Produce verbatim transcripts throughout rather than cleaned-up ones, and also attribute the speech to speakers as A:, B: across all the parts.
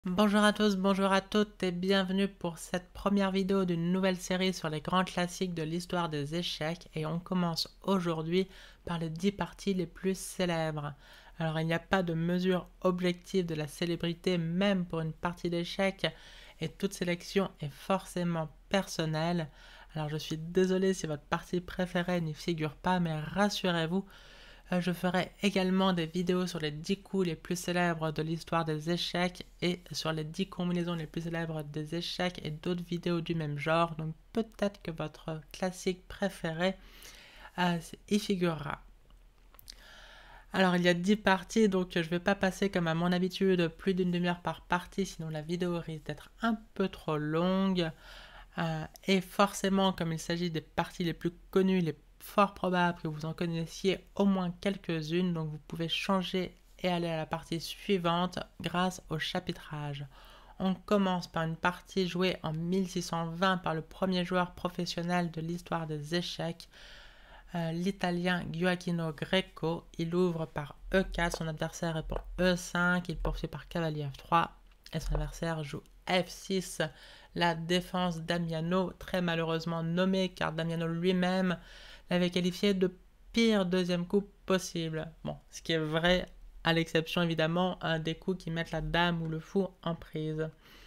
A: Bonjour à tous, bonjour à toutes et bienvenue pour cette première vidéo d'une nouvelle série sur les grands classiques de l'histoire des échecs et on commence aujourd'hui par les dix parties les plus célèbres. Alors il n'y a pas de mesure objective de la célébrité même pour une partie d'échecs et toute sélection est forcément personnelle. Alors je suis désolé si votre partie préférée n'y figure pas mais rassurez-vous, je ferai également des vidéos sur les dix coups les plus célèbres de l'histoire des échecs et sur les dix combinaisons les plus célèbres des échecs et d'autres vidéos du même genre. Donc peut-être que votre classique préféré euh, y figurera. Alors il y a dix parties, donc je ne vais pas passer comme à mon habitude plus d'une demi-heure par partie, sinon la vidéo risque d'être un peu trop longue. Euh, et forcément, comme il s'agit des parties les plus connues, les fort probable que vous en connaissiez au moins quelques-unes, donc vous pouvez changer et aller à la partie suivante grâce au chapitrage. On commence par une partie jouée en mille six cent vingt par le premier joueur professionnel de l'histoire des échecs, euh, l'italien Gioacchino Greco. Il ouvre par E quatre, son adversaire est pour E cinq, il poursuit par cavalier F trois et son adversaire joue F six. La défense Damiano, très malheureusement nommée car Damiano lui-même l'avait qualifié de pire deuxième coup possible. Bon, ce qui est vrai, à l'exception évidemment hein, des coups qui mettent la dame ou le fou en prise.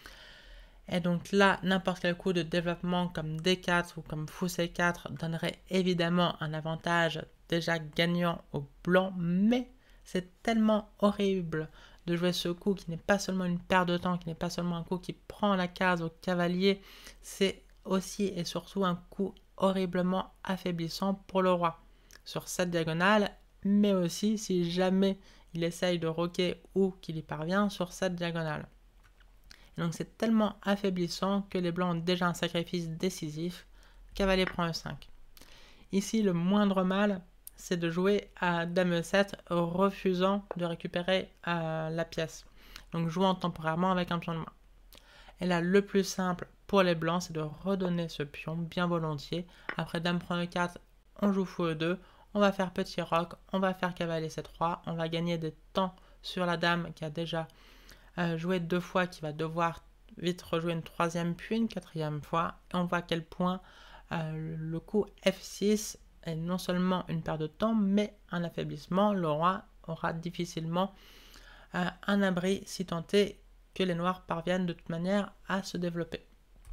A: Et donc là, n'importe quel coup de développement comme D quatre ou comme fou C quatre donnerait évidemment un avantage déjà gagnant au blanc, mais c'est tellement horrible de jouer ce coup qui n'est pas seulement une perte de temps, qui n'est pas seulement un coup qui prend la case au cavalier, c'est aussi et surtout un coup horriblement affaiblissant pour le roi sur cette diagonale, mais aussi si jamais il essaye de roquer ou qu'il y parvient sur cette diagonale. Et donc c'est tellement affaiblissant que les blancs ont déjà un sacrifice décisif. Cavalier prend E cinq. Ici, le moindre mal, c'est de jouer à Dame E sept, refusant de récupérer euh, la pièce. Donc jouant temporairement avec un pion de moins. Et là, le plus simple pour les blancs, c'est de redonner ce pion bien volontiers. Après Dame prend E quatre, on joue fou E deux, on va faire petit roc, on va faire cavalier C trois, on va gagner des temps sur la dame qui a déjà euh, joué deux fois, qui va devoir vite rejouer une troisième puis une quatrième fois. Et on voit à quel point euh, le coup F six est non seulement une perte de temps, mais un affaiblissement. Le roi aura difficilement euh, un abri si tant est que les noirs parviennent de toute manière à se développer.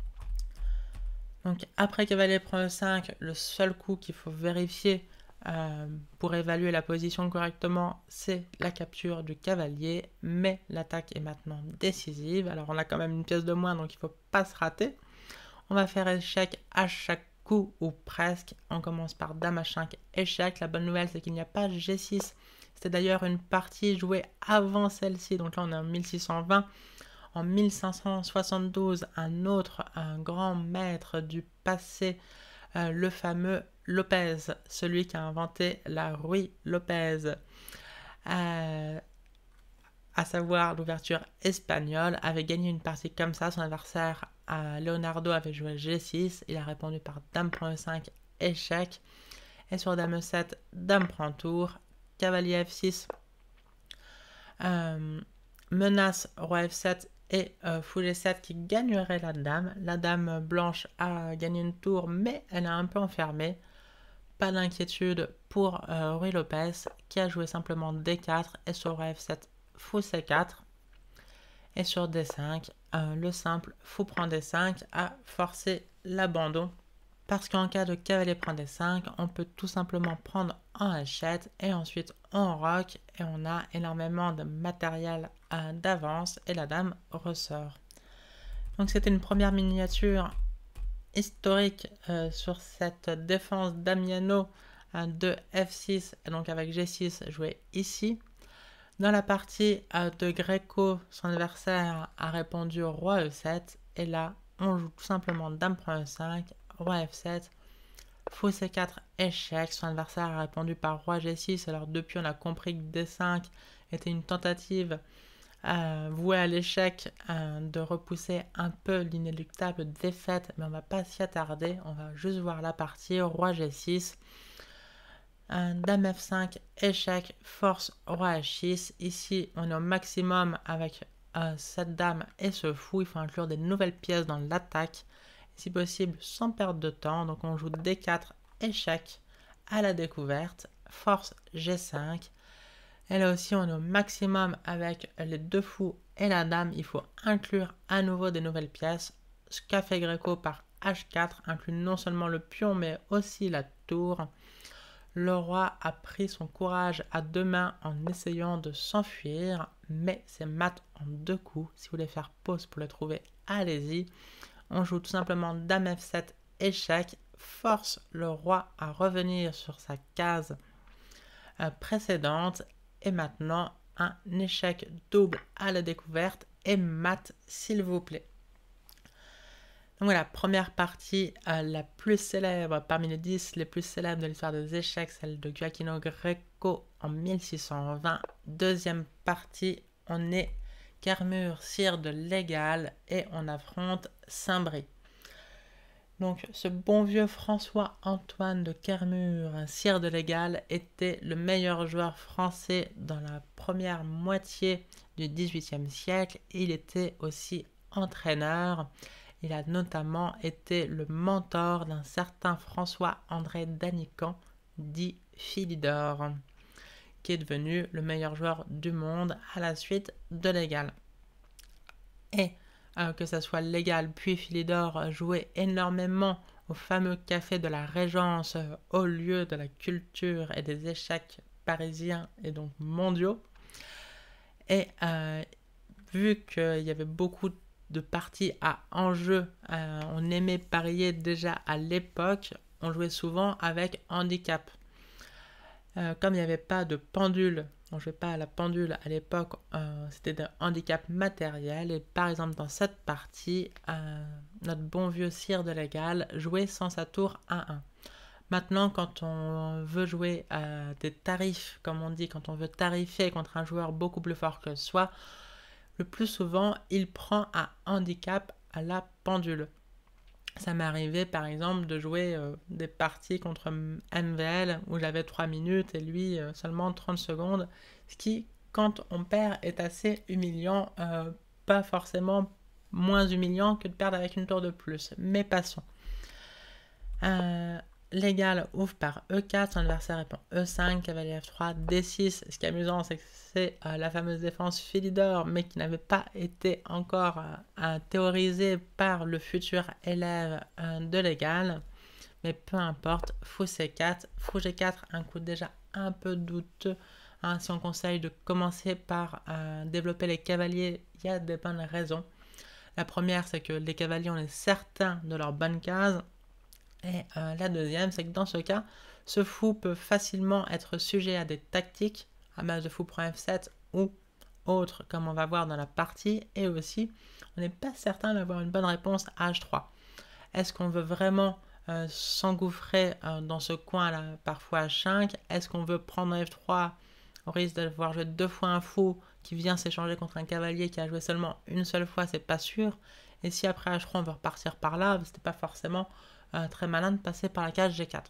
A: Donc après cavalier prend E cinq, le seul coup qu'il faut vérifier euh, pour évaluer la position correctement, c'est la capture du cavalier, mais l'attaque est maintenant décisive. Alors on a quand même une pièce de moins, donc il ne faut pas se rater. On va faire échec à chaque coup, ou presque. On commence par Dame H cinq, échec. La bonne nouvelle, c'est qu'il n'y a pas G six. C'était d'ailleurs une partie jouée avant celle-ci, donc là on est en mille six cent vingt. En mille cinq cent soixante-douze, un autre, un grand maître du passé, euh, le fameux Lopez, celui qui a inventé la Ruy Lopez, euh, à savoir l'ouverture espagnole, avait gagné une partie comme ça. Son adversaire, euh, Leonardo, avait joué G six, il a répondu par Dame prend E cinq, échec, et sur Dame E sept, Dame prend tour, cavalier F six, euh, menace Roi F sept, et euh, fou G sept qui gagnerait la dame. La dame blanche a gagné une tour, mais elle est un peu enfermée. Pas d'inquiétude pour euh, Ruy Lopez, qui a joué simplement D quatre, et sur Roi F sept, fou C quatre. Et sur D cinq, euh, le simple fou prend D cinq a forcé l'abandon. Parce qu'en cas de cavalier prend D cinq, on peut tout simplement prendre en hachette et ensuite on roque et on a énormément de matériel euh, d'avance et la dame ressort. Donc c'était une première miniature historique euh, sur cette défense Damiano euh, de F six et donc avec G six joué ici. Dans la partie euh, de Greco, son adversaire a répondu Roi E sept et là on joue tout simplement Dame prend E cinq, Roi F sept, fou C quatre, échec. Son adversaire a répondu par Roi G six. Alors depuis on a compris que D cinq était une tentative euh, vouée à l'échec euh, de repousser un peu l'inéluctable défaite, mais on va pas s'y attarder, on va juste voir la partie. Roi G six, euh, Dame F cinq, échec, force Roi H six. Ici on est au maximum avec euh, cette dame et ce fou, il faut inclure des nouvelles pièces dans l'attaque, si possible sans perdre de temps. Donc on joue D quatre, échec à la découverte, force G cinq. Et là aussi on est au maximum avec les deux fous et la dame, il faut inclure à nouveau des nouvelles pièces. Ce qu'a fait Greco par H quatre inclut non seulement le pion mais aussi la tour. Le roi a pris son courage à deux mains en essayant de s'enfuir, mais c'est mat en deux coups. Si vous voulez faire pause pour le trouver, allez-y. On joue tout simplement dame F sept, échec, force le roi à revenir sur sa case euh, précédente, et maintenant un échec double à la découverte, et mat s'il vous plaît. Donc voilà, première partie, euh, la plus célèbre parmi les dix les plus célèbres de l'histoire des échecs, celle de Gioacchino Greco en mille six cent vingt. Deuxième partie, on est Kermure, sire de l'Égal, et on affronte Saint-Brie. Donc ce bon vieux François-Antoine de Kermure, sire de l'Égal, était le meilleur joueur français dans la première moitié du dix-huitième siècle. Il était aussi entraîneur. Il a notamment été le mentor d'un certain François-André d'Anican, dit Philidor, qui est devenu le meilleur joueur du monde à la suite de l'Égal. Et euh, que ce soit l'Égal puis Philidor jouait énormément au fameux café de la Régence, euh, au lieu de la culture et des échecs parisiens et donc mondiaux. Et euh, vu qu'il y avait beaucoup de de parties à enjeu, euh, on aimait parier déjà à l'époque, on jouait souvent avec handicap. Euh, comme il n'y avait pas de pendule, on ne jouait pas à la pendule à l'époque, euh, c'était de handicap matériel, et par exemple dans cette partie, euh, notre bon vieux sire de l'Égal jouait sans sa tour un un. Maintenant, quand on veut jouer à des tarifs, comme on dit, quand on veut tarifer contre un joueur beaucoup plus fort que soi, le plus souvent, il prend un handicap à la pendule. Ça m'est arrivé par exemple de jouer euh, des parties contre M V L où j'avais trois minutes et lui euh, seulement trente secondes, ce qui, quand on perd, est assez humiliant, euh, pas forcément moins humiliant que de perdre avec une tour de plus, mais passons. Euh, L'Égal ouvre par E quatre, son adversaire répond E cinq, cavalier F trois, D six. Ce qui est amusant, c'est que c'est euh, la fameuse défense Philidor, mais qui n'avait pas été encore euh, euh, théorisée par le futur élève euh, de l'Égal. Mais peu importe, fou C quatre, fou G quatre, un coup déjà un peu douteux. Hein, si on conseille de commencer par euh, développer les cavaliers, il y a des bonnes raisons. La première, c'est que les cavaliers, on est certain de leur bonne case. Et euh, la deuxième, c'est que dans ce cas, ce fou peut facilement être sujet à des tactiques, à base de fou prend F sept ou autre, comme on va voir dans la partie. Et aussi, on n'est pas certain d'avoir une bonne réponse à H trois. Est-ce qu'on veut vraiment euh, s'engouffrer euh, dans ce coin-là, parfois H cinq? Est-ce qu'on veut prendre F trois au risque de voir jouer deux fois un fou qui vient s'échanger contre un cavalier qui a joué seulement une seule fois? C'est pas sûr. Et si après H trois, on veut repartir par là, c'était pas forcément Euh, très malin de passer par la case G quatre.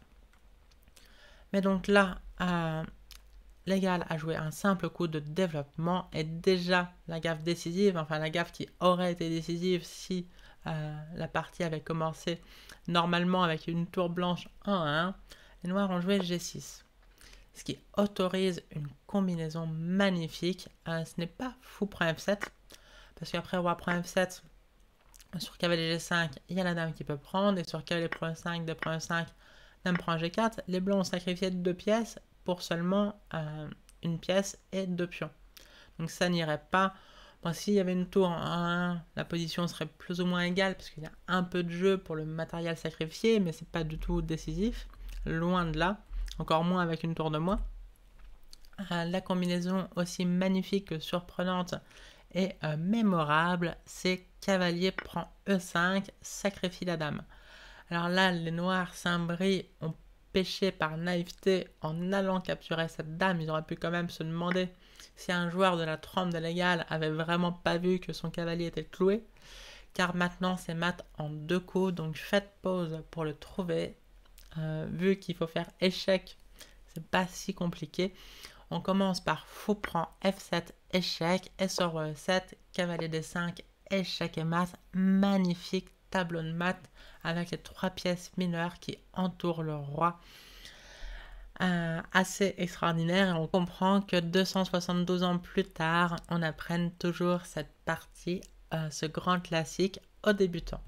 A: Mais donc là, euh, l'Égal a joué un simple coup de développement et déjà la gaffe décisive, enfin la gaffe qui aurait été décisive si euh, la partie avait commencé normalement avec une tour blanche un à un, les Noirs ont joué G six. Ce qui autorise une combinaison magnifique. Euh, ce n'est pas fou prend F sept, parce qu'après roi prend F sept, sur cavalier G cinq, il y a la dame qui peut prendre, et sur cavalier prend E cinq, dame prend E cinq, dame prend G quatre. Les blancs ont sacrifié deux pièces pour seulement euh, une pièce et deux pions. Donc ça n'irait pas. Bon, s'il y avait une tour en un un, la position serait plus ou moins égale, parce qu'il y a un peu de jeu pour le matériel sacrifié, mais c'est pas du tout décisif. Loin de là, encore moins avec une tour de moins. Euh, la combinaison aussi magnifique que surprenante et euh, mémorable, c'est cavalier prend E cinq, sacrifie la dame. Alors là, les Noirs Saint-Brie ont péché par naïveté en allant capturer cette dame. Ils auraient pu quand même se demander si un joueur de la trempe de l'Égal avait vraiment pas vu que son cavalier était cloué. Car maintenant, c'est mat en deux coups, donc faites pause pour le trouver. Euh, vu qu'il faut faire échec, c'est pas si compliqué. On commence par fou prend F sept, échec. Et sur roi e sept, cavalier d cinq, échec et mat. Magnifique tableau de mat avec les trois pièces mineures qui entourent le roi. Euh, assez extraordinaire, et on comprend que deux cent soixante-douze ans plus tard, on apprenne toujours cette partie, euh, ce grand classique aux débutants.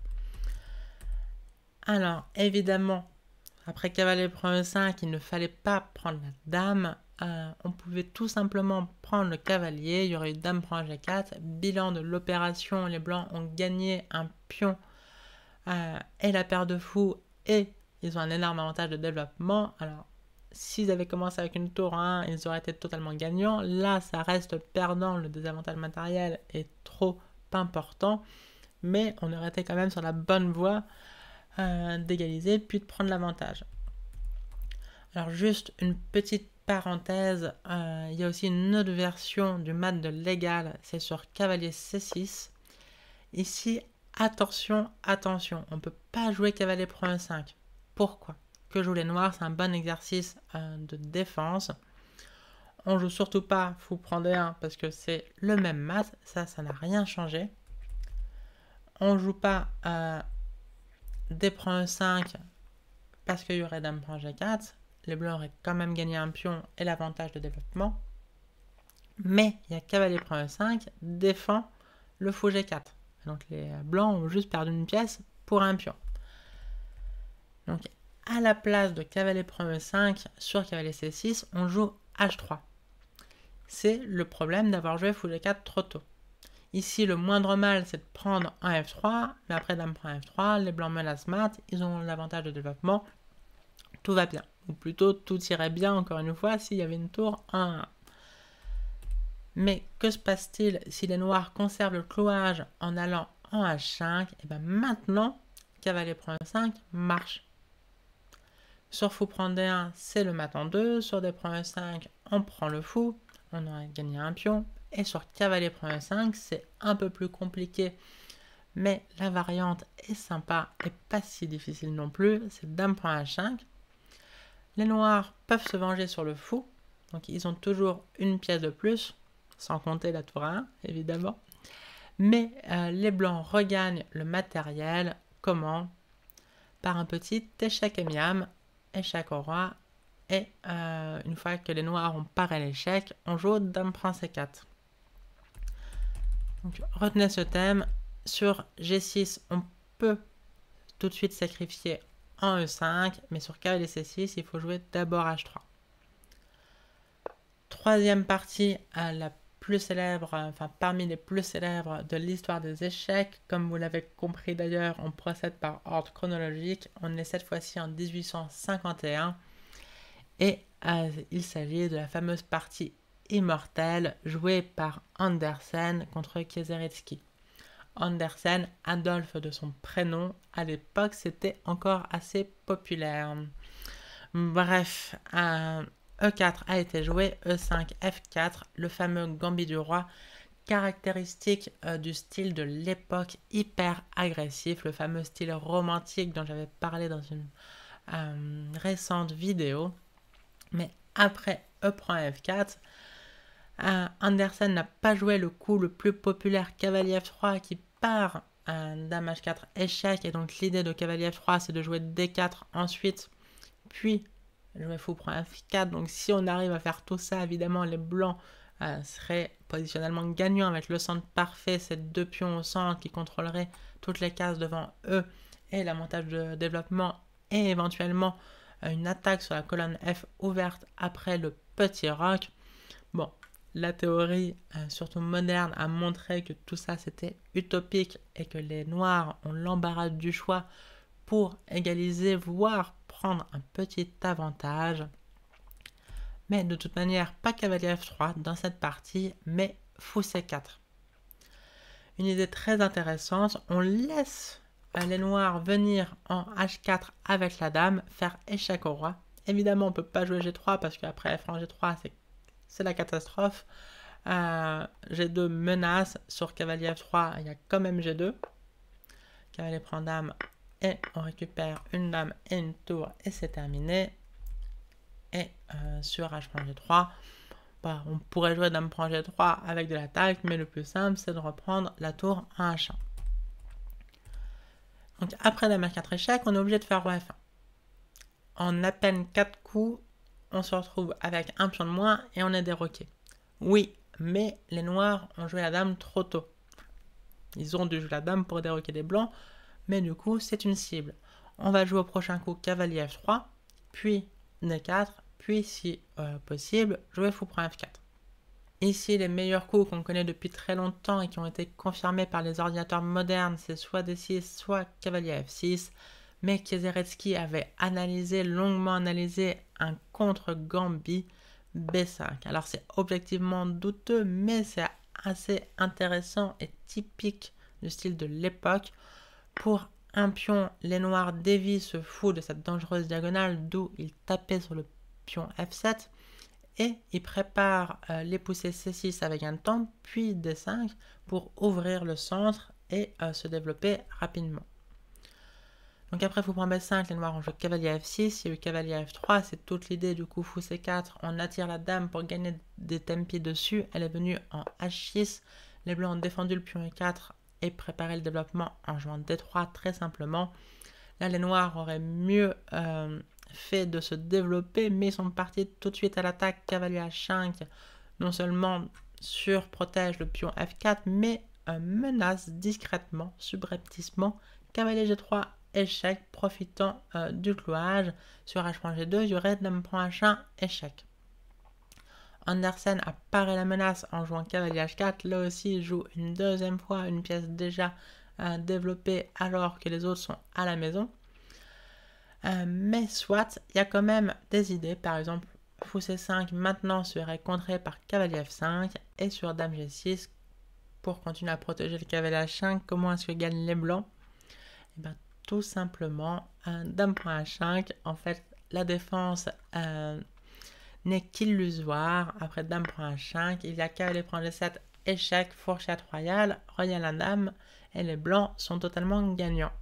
A: Alors, évidemment, après cavalier prend e cinq, il ne fallait pas prendre la dame. Euh, on pouvait tout simplement prendre le cavalier. Il y aurait eu dame prend g quatre. Bilan de l'opération, les blancs ont gagné un pion euh, et la paire de fous, et ils ont un énorme avantage de développement. Alors, s'ils avaient commencé avec une tour un, ils auraient été totalement gagnants. Là, ça reste perdant. Le désavantage matériel est trop important. Mais on aurait été quand même sur la bonne voie euh, d'égaliser, puis de prendre l'avantage. Alors, juste une petite parenthèse. Euh, il y a aussi une autre version du mat de l'égal. C'est sur cavalier c six. Ici, attention, attention. On ne peut pas jouer cavalier prend e cinq. Pourquoi ? Que jouent les noirs, c'est un bon exercice euh, de défense. On joue surtout pas fou prend d un parce que c'est le même mat, ça, ça n'a rien changé. On joue pas euh, d prend e cinq parce qu'il y aurait dame prend g quatre. Les blancs auraient quand même gagné un pion et l'avantage de développement. Mais il y a cavalier prend e cinq défend le fou g quatre. Donc les blancs ont juste perdu une pièce pour un pion. Donc à la place de cavalier prend e cinq sur cavalier c six, on joue h trois. C'est le problème d'avoir joué fou g quatre trop tôt. Ici, le moindre mal, c'est de prendre un f trois, mais après dame prend f trois, les blancs menacent mat, ils ont l'avantage de développement, tout va bien. Ou plutôt, tout irait bien, encore une fois, s'il y avait une tour un un. Mais que se passe-t-il si les noirs conservent le clouage en allant en h cinq? Et bien maintenant, cavalier prend e cinq marche. Sur fou prend d un, c'est le mat en deux. Sur d prend e cinq, on prend le fou. On aurait gagné un pion. Et sur cavalier prend e cinq, c'est un peu plus compliqué. Mais la variante est sympa et pas si difficile non plus. C'est dame prend h cinq. Les noirs peuvent se venger sur le fou. Donc ils ont toujours une pièce de plus. Sans compter la tour un, évidemment. Mais euh, les blancs regagnent le matériel. Comment? Par un petit échec et miam. Échec au roi, et euh, une fois que les noirs ont paré l'échec, on joue dame prend c quatre. Donc, retenez ce thème. Sur g six, on peut tout de suite sacrifier en e cinq, mais sur cavalier c six, il faut jouer d'abord h trois. Troisième partie, euh, la plus célèbre, euh, enfin parmi les plus célèbres de l'histoire des échecs. Comme vous l'avez compris d'ailleurs, on procède par ordre chronologique. On est cette fois-ci en mille huit cent cinquante et un. Et euh, il s'agit de la fameuse partie immortelle jouée par Andersen contre Kieseritzky. Andersen, Adolphe de son prénom, à l'époque c'était encore assez populaire. Bref, euh, e quatre a été joué, e cinq, f quatre, le fameux gambit du roi, caractéristique euh, du style de l'époque, hyper agressif, le fameux style romantique dont j'avais parlé dans une euh, récente vidéo. Mais après e prend f quatre, euh, Andersen n'a pas joué le coup le plus populaire cavalier f trois qui part euh, dame h quatre échec, et donc l'idée de cavalier f trois c'est de jouer d quatre ensuite, puis jouer fou prend f quatre. Donc si on arrive à faire tout ça, évidemment les blancs euh, seraient positionnellement gagnants avec le centre parfait, ces deux pions au centre qui contrôleraient toutes les cases devant eux et l'avantage de développement, et éventuellement euh, une attaque sur la colonne F ouverte après le petit roc. Bon, la théorie, euh, surtout moderne, a montré que tout ça c'était utopique et que les noirs ont l'embarras du choix pour égaliser, voire prendre un petit avantage. Mais de toute manière, pas cavalier f trois dans cette partie, mais fou c quatre. Une idée très intéressante, on laisse les noirs venir en h quatre avec la dame, faire échec au roi. Évidemment, on ne peut pas jouer g trois parce qu'après f un g trois, c'est la catastrophe. Euh, g deux menace, sur cavalier f trois, il y a quand même g deux. Cavalier prend dame, et on récupère une dame et une tour, et c'est terminé. Et euh, sur h prend g trois, Bah, on pourrait jouer dame prend G trois avec de l'attaque, mais le plus simple, c'est de reprendre la tour en H un. Donc après dame H quatre échec, on est obligé de faire roi F un. En à peine quatre coups, on se retrouve avec un pion de moins et on est déroqué. Oui, mais les noirs ont joué la dame trop tôt. Ils ont dû jouer la dame pour déroquer les blancs, mais du coup, c'est une cible. On va jouer au prochain coup cavalier F trois, puis D quatre, puis si euh, possible, jouer fou prend F quatre. Ici, les meilleurs coups qu'on connaît depuis très longtemps et qui ont été confirmés par les ordinateurs modernes, c'est soit D six, soit cavalier F six. Mais Kieseritzky avait analysé, longuement analysé un contre-gambit B cinq. Alors c'est objectivement douteux, mais c'est assez intéressant et typique du style de l'époque. Pour un pion, les noirs dévient ce fou de cette dangereuse diagonale, d'où il tapait sur le pion F sept. Et il prépare euh, les poussées C six avec un temple, puis D cinq pour ouvrir le centre et euh, se développer rapidement. Donc après fou prend B cinq, les noirs ont joué cavalier F six, il y a eu cavalier F trois, c'est toute l'idée du coup fou C quatre, on attire la dame pour gagner des tempi dessus, elle est venue en H six, les blancs ont défendu le pion E quatre et préparé le développement en jouant D trois très simplement. Là les noirs auraient mieux euh, fait de se développer, mais ils sont partis tout de suite à l'attaque, cavalier H cinq, non seulement surprotège le pion F quatre, mais euh, menace discrètement, subrepticement, cavalier G trois, échec, profitant euh, du clouage. Sur H prend G deux, il y aurait dame prend H un, échec. Andersen apparaît la menace en jouant cavalier H quatre. Là aussi, il joue une deuxième fois une pièce déjà euh, développée alors que les autres sont à la maison. Euh, mais soit, il y a quand même des idées. Par exemple, fou C cinq maintenant serait contré par cavalier F cinq. Et sur dame G six, pour continuer à protéger le cavalier H cinq, comment est-ce que gagnent les blancs? Et bien, tout simplement, un dame prend H cinq. En fait, la défense euh, n'est qu'illusoire. Après dame prend H cinq, il y a cavalier prend G sept, échec, fourchette royale, royale à dame, et les blancs sont totalement gagnants.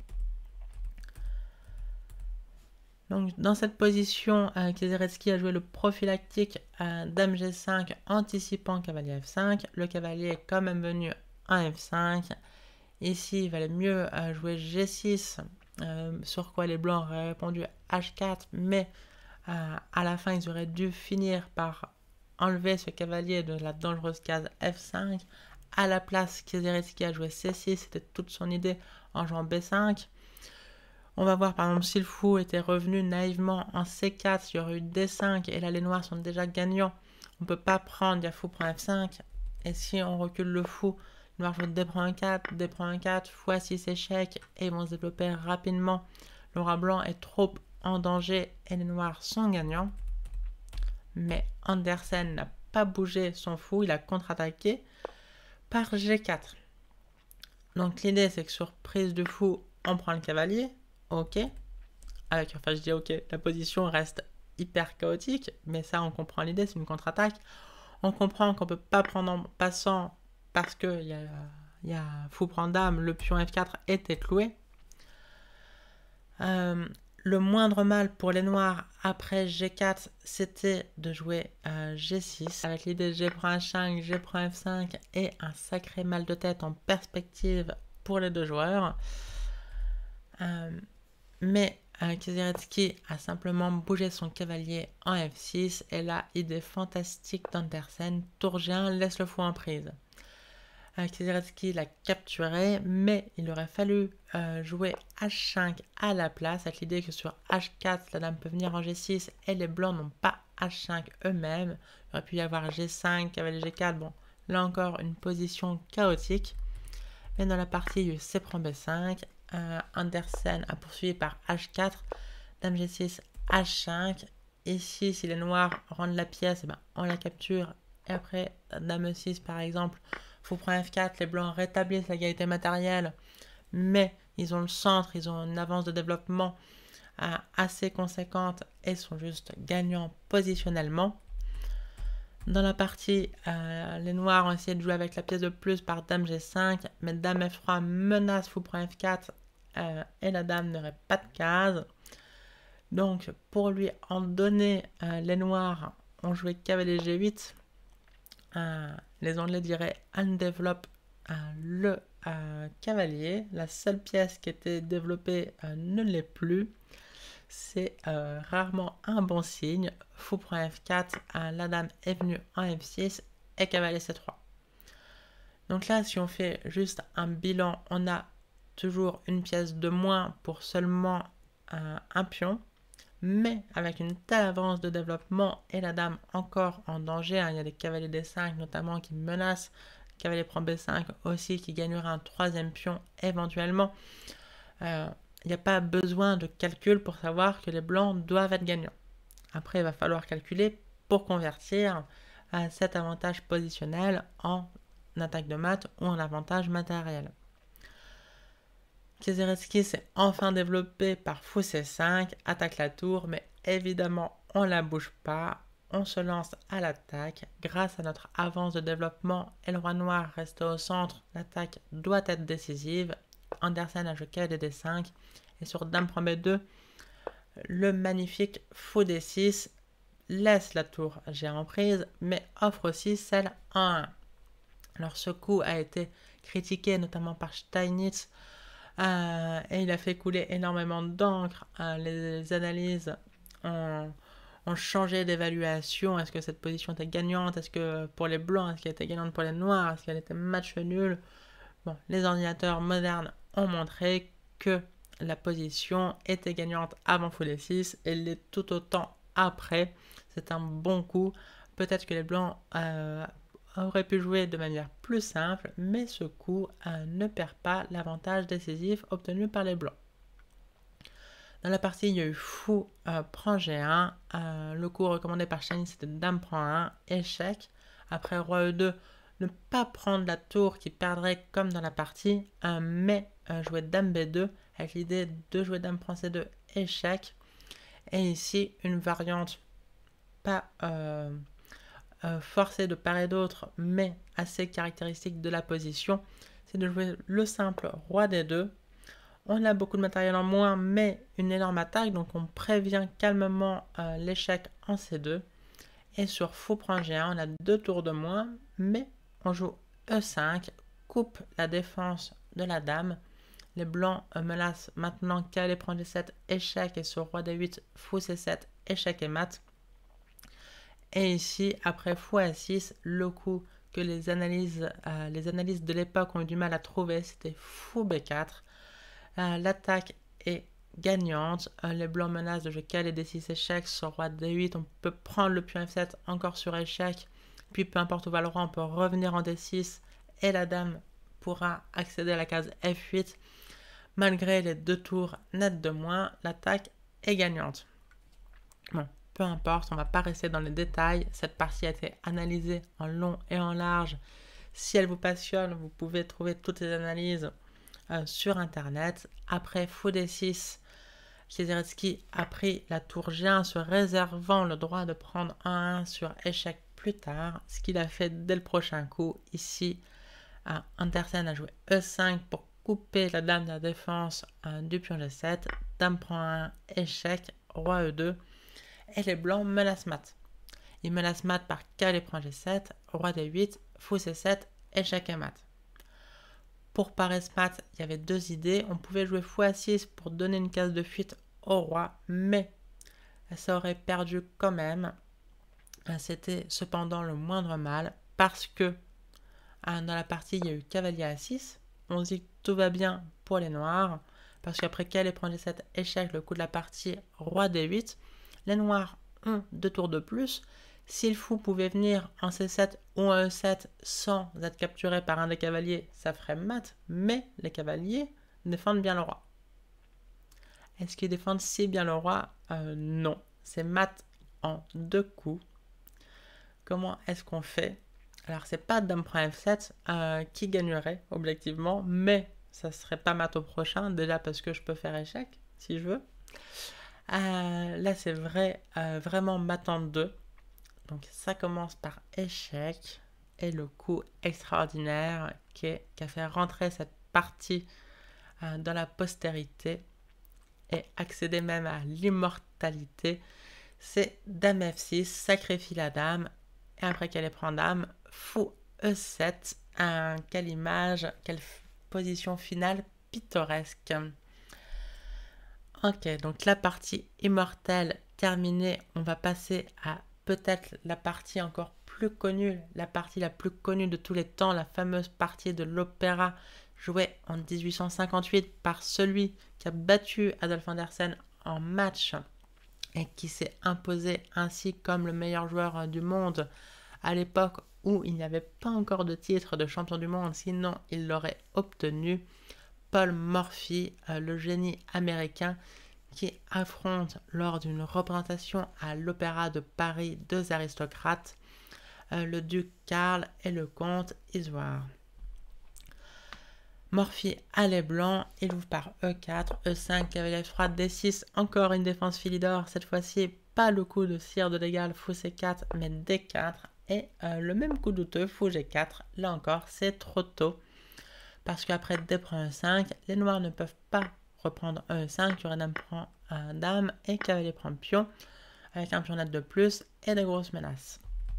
A: Donc, dans cette position, euh, Kieseritzky a joué le prophylactique euh, dame G cinq, anticipant cavalier F cinq. Le cavalier est quand même venu en F cinq. Ici, il valait mieux euh, jouer G six, euh, sur quoi les blancs auraient répondu H quatre, mais euh, à la fin, ils auraient dû finir par enlever ce cavalier de la dangereuse case F cinq. À la place, Kieseritzky a joué C six, c'était toute son idée en jouant B cinq. On va voir par exemple si le fou était revenu naïvement en C quatre, il y aurait eu D cinq, et là les noirs sont déjà gagnants. On ne peut pas prendre, il y a fou prend F cinq, et si on recule le fou, noir joue D prend un quatre, D prend un quatre, fois six échec, et ils vont se développer rapidement. Le roi blanc est trop en danger et les noirs sont gagnants. Mais Andersen n'a pas bougé son fou, il a contre-attaqué par G quatre. Donc l'idée c'est que sur prise de fou, on prend le cavalier, ok. Avec, enfin je dis ok, la position reste hyper chaotique, mais ça on comprend l'idée, c'est une contre-attaque. On comprend qu'on ne peut pas prendre en passant parce qu'il y a, y a fou prend dame, le pion F quatre était cloué. Euh, le moindre mal pour les noirs après G quatre, c'était de jouer euh, G six, avec l'idée G prend H cinq, G prend F cinq et un sacré mal de tête en perspective pour les deux joueurs. Euh, mais euh, Kieseritzky a simplement bougé son cavalier en F six, et là, idée fantastique d'Andersen, tour G un, laisse le fou en prise. Euh, Kieseritzky l'a capturé, mais il aurait fallu euh, jouer H cinq à la place, avec l'idée que sur H quatre, la dame peut venir en G six, et les blancs n'ont pas H cinq eux-mêmes. Il aurait pu y avoir G cinq, cavalier G quatre, bon, là encore, une position chaotique. Mais dans la partie, il y a eu C prend B cinq, euh, Andersen a poursuivi par H quatre, dame G six, H cinq. Ici, si les noirs rendent la pièce, eh ben, on la capture. Et après, dame E six par exemple, fou prend F quatre, les blancs rétablissent l'égalité matérielle, mais ils ont le centre, ils ont une avance de développement euh, assez conséquente et sont juste gagnants positionnellement. Dans la partie, euh, les noirs ont essayé de jouer avec la pièce de plus par dame G cinq, mais dame F trois menace fou prend F quatre euh, et la dame n'aurait pas de case. Donc pour lui en donner, euh, les noirs ont joué cavalier G huit, euh, les Anglais diraient undevelop euh, le euh, cavalier. La seule pièce qui était développée euh, ne l'est plus. C'est euh, rarement un bon signe. Fou prend F quatre, euh, la dame est venue en F six et cavalier C trois. Donc là, si on fait juste un bilan, on a toujours une pièce de moins pour seulement euh, un pion. Mais avec une telle avance de développement et la dame encore en danger, hein, il y a des cavaliers D cinq notamment qui menacent, cavalier prend B cinq aussi qui gagnera un troisième pion éventuellement. Euh, il n'y a pas besoin de calcul pour savoir que les blancs doivent être gagnants. Après, il va falloir calculer pour convertir euh, cet avantage positionnel en attaque de mat ou en avantage matériel. Kieseretsky s'est enfin développé par fou C cinq, attaque la tour, mais évidemment on la bouge pas, on se lance à l'attaque. Grâce à notre avance de développement et le roi noir resté au centre, l'attaque doit être décisive. Andersen a joué cavalier D cinq et sur dame prend B deux, le magnifique fou D six laisse la tour G en prise, mais offre aussi celle en un. Alors ce coup a été critiqué notamment par Steinitz, Euh, et il a fait couler énormément d'encre. Euh, les analyses ont, ont changé d'évaluation. Est-ce que cette position était gagnante? Est-ce que pour les blancs, est-ce qu'elle était gagnante pour les noirs? Est-ce qu'elle était match nul? Bon, les ordinateurs modernes ont montré que la position était gagnante avant fou D six et l'est tout autant après. C'est un bon coup. Peut-être que les blancs euh, aurait pu jouer de manière plus simple, mais ce coup euh, ne perd pas l'avantage décisif obtenu par les blancs. Dans la partie, il y a eu fou euh, prend G un. Euh, le coup recommandé par Shani, c'était dame prend un, échec. Après roi E deux, ne pas prendre la tour qui perdrait comme dans la partie, euh, mais euh, jouer dame B deux avec l'idée de jouer dame prend C deux, échec. Et ici, une variante pas euh, Euh, forcé de part et d'autre, mais assez caractéristique de la position, c'est de jouer le simple roi D deux. On a beaucoup de matériel en moins, mais une énorme attaque, donc on prévient calmement euh, l'échec en C deux. Et sur fou prend G un, on a deux tours de moins, mais on joue E cinq, coupe la défense de la dame. Les blancs euh, menacent maintenant cavalier prend G sept, échec, et sur roi D huit, fou C sept, échec et mat. Et ici, après fou A six, le coup que les analyses, euh, les analyses de l'époque ont eu du mal à trouver, c'était fou B quatre. Euh, L'attaque est gagnante. Euh, les blancs menacent de jouer cavalier D six échec sur roi D huit. On peut prendre le pion F sept encore sur échec. Puis peu importe où va le roi, on peut revenir en D six et la dame pourra accéder à la case F huit. Malgré les deux tours nets de moins, l'attaque est gagnante. Bon. Peu importe, on ne va pas rester dans les détails. Cette partie a été analysée en long et en large. Si elle vous passionne, vous pouvez trouver toutes les analyses euh, sur internet. Après fou D six, Kieseretsky a pris la tour G un, se réservant le droit de prendre un un sur échec plus tard, ce qu'il a fait dès le prochain coup. Ici, euh, Andersen a joué E cinq pour couper la dame de la défense euh, du pion G sept. Dame prend un, échec, roi E deux. Et les blancs menacent mat. Ils menacent mat par cavalier prend G sept, roi D huit, fou C sept, échec et mat. Pour parer ce mat, il y avait deux idées. On pouvait jouer fou A six pour donner une case de fuite au roi, mais ça aurait perdu quand même. C'était cependant le moindre mal parce que dans la partie, il y a eu cavalier A six. On se dit que tout va bien pour les noirs parce qu'après cavalier prend G sept, échec, le coup de la partie, roi D huit. Les noirs ont deux tours de plus. Si le fou pouvait venir en C sept ou en E sept sans être capturé par un des cavaliers, ça ferait mat. Mais les cavaliers défendent bien le roi. Est-ce qu'ils défendent si bien le roi? euh, Non. C'est mat en deux coups. Comment est-ce qu'on fait? Alors, c'est pas dame prend F sept euh, qui gagnerait objectivement, mais ça serait pas mat au prochain. Déjà parce que je peux faire échec si je veux. Euh, là, c'est vrai, euh, vraiment mat en deux. Donc, ça commence par échec. Et le coup extraordinaire qui, est, qui a fait rentrer cette partie euh, dans la postérité et accéder même à l'immortalité, c'est dame F six, sacrifie la dame. Et après qu'elle ait pris dame, fou E sept. Euh, quelle image, quelle position finale pittoresque. Ok, donc la partie immortelle terminée, on va passer à peut-être la partie encore plus connue, la partie la plus connue de tous les temps, la fameuse partie de l'opéra jouée en dix-huit cent cinquante-huit par celui qui a battu Adolf Andersen en match et qui s'est imposé ainsi comme le meilleur joueur du monde à l'époque où il n'y avait pas encore de titre de champion du monde, sinon il l'aurait obtenu. Paul Morphy, euh, le génie américain, qui affronte lors d'une représentation à l'Opéra de Paris deux aristocrates, euh, le duc Karl et le comte Isouard. Morphy a les blancs, il ouvre par E quatre, E cinq, cavalier F trois, D six, encore une défense Philidor, cette fois-ci pas le coup de sire de l'égal, fou C quatre, mais D quatre, et euh, le même coup douteux, fou G quatre, là encore c'est trop tôt. Parce qu'après D prend E cinq, les noirs ne peuvent pas reprendre E cinq, il y aurait dame prend un dame et cavalier prend pion, avec un pion net de plus et de grosses menaces.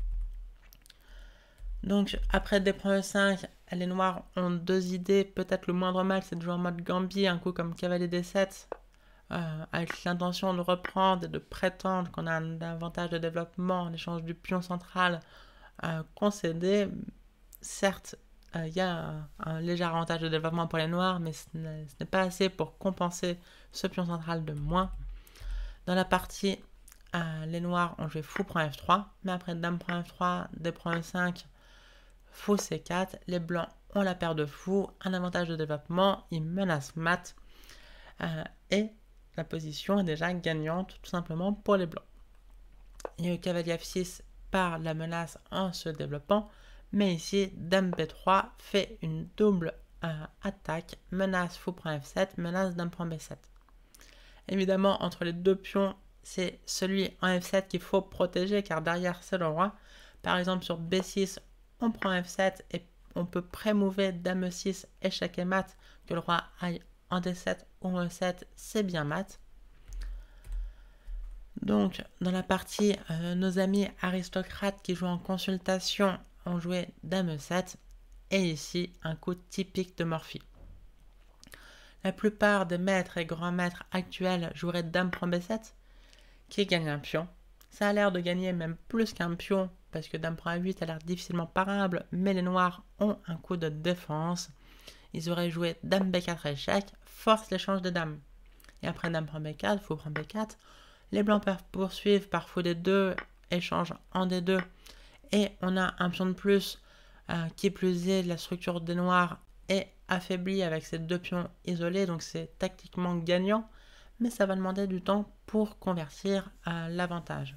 A: Donc après D prend E cinq, les noirs ont deux idées, peut-être le moindre mal c'est de jouer en mode Gambit, un coup comme cavalier D sept, euh, avec l'intention de reprendre et de prétendre qu'on a un avantage de développement en échange du pion central euh, concédé. Certes, il euh, y a un, un léger avantage de développement pour les noirs, mais ce n'est pas assez pour compenser ce pion central de moins. Dans la partie, euh, les noirs ont joué fou prend F trois, mais après dame prend F trois, D prend E cinq, fou C quatre, les blancs ont la paire de fous, un avantage de développement, ils menacent mat, euh, et la position est déjà gagnante tout simplement pour les blancs. Et le cavalier F six par la menace en se développant, mais ici, dame B trois fait une double euh, attaque, menace fou prend F sept, menace dame prend B sept. Évidemment, entre les deux pions, c'est celui en F sept qu'il faut protéger, car derrière, c'est le roi. Par exemple, sur B six, on prend F sept et on peut pré-mouver dame E six, échec et mat, que le roi aille en D sept ou en E sept, c'est bien mat. Donc, dans la partie, euh, nos amis aristocrates qui jouent en consultation ont joué dame E sept, et ici, un coup typique de Morphy. La plupart des maîtres et grands maîtres actuels joueraient dame prend B sept, qui gagne un pion. Ça a l'air de gagner même plus qu'un pion, parce que dame prend A huit a l'air difficilement parable, mais les noirs ont un coup de défense. Ils auraient joué dame B quatre échec, force l'échange de dames. Et après dame prend B quatre, fou prend B quatre, les blancs peuvent poursuivre par fou D deux, échange en D deux, et on a un pion de plus euh, qui plus est, la structure des noirs est affaiblie avec ces deux pions isolés, donc c'est tactiquement gagnant, mais ça va demander du temps pour convertir à l'avantage.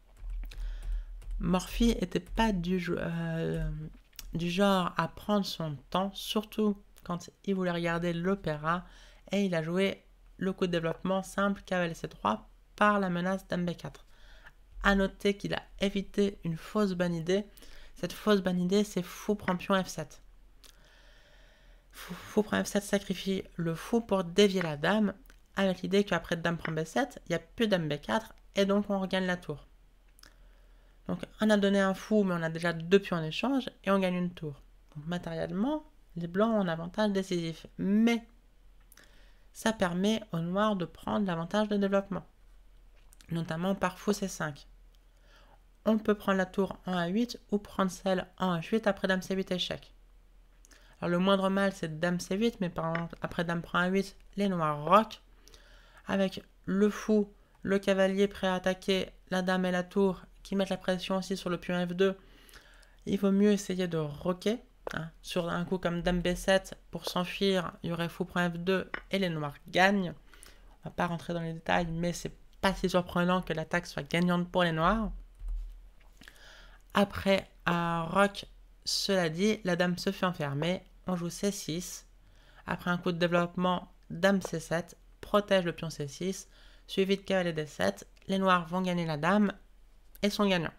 A: Morphy n'était pas du, euh, du genre à prendre son temps, surtout quand il voulait regarder l'opéra, et il a joué le coup de développement simple cavalier C trois par la menace dame B quatre. A noter qu'il a évité une fausse bonne idée. Cette fausse bonne idée, c'est fou prend pion F sept. Fou, fou prend F sept sacrifie le fou pour dévier la dame, avec l'idée qu'après dame prend B sept, il n'y a plus dame B quatre, et donc on regagne la tour. Donc on a donné un fou, mais on a déjà deux pions en échange, et on gagne une tour. Donc matériellement, les blancs ont un avantage décisif, mais ça permet aux noirs de prendre l'avantage de développement, notamment par fou C cinq. On peut prendre la tour en A huit ou prendre celle en H huit après dame C huit échec. Alors le moindre mal c'est dame C huit, mais par exemple après dame prend A huit, les noirs roquent. Avec le fou, le cavalier prêt à attaquer, la dame et la tour qui mettent la pression aussi sur le pion F deux, il vaut mieux essayer de roquer. Hein. Sur un coup comme dame B sept, pour s'enfuir, il y aurait fou prend F deux et les noirs gagnent. On va pas rentrer dans les détails, mais c'est pas si surprenant que l'attaque soit gagnante pour les noirs. Après un roc, cela dit, la dame se fait enfermer, on joue C six. Après un coup de développement, dame C sept, protège le pion C six, suivi de cavalier D sept. Les noirs vont gagner la dame et sont gagnants.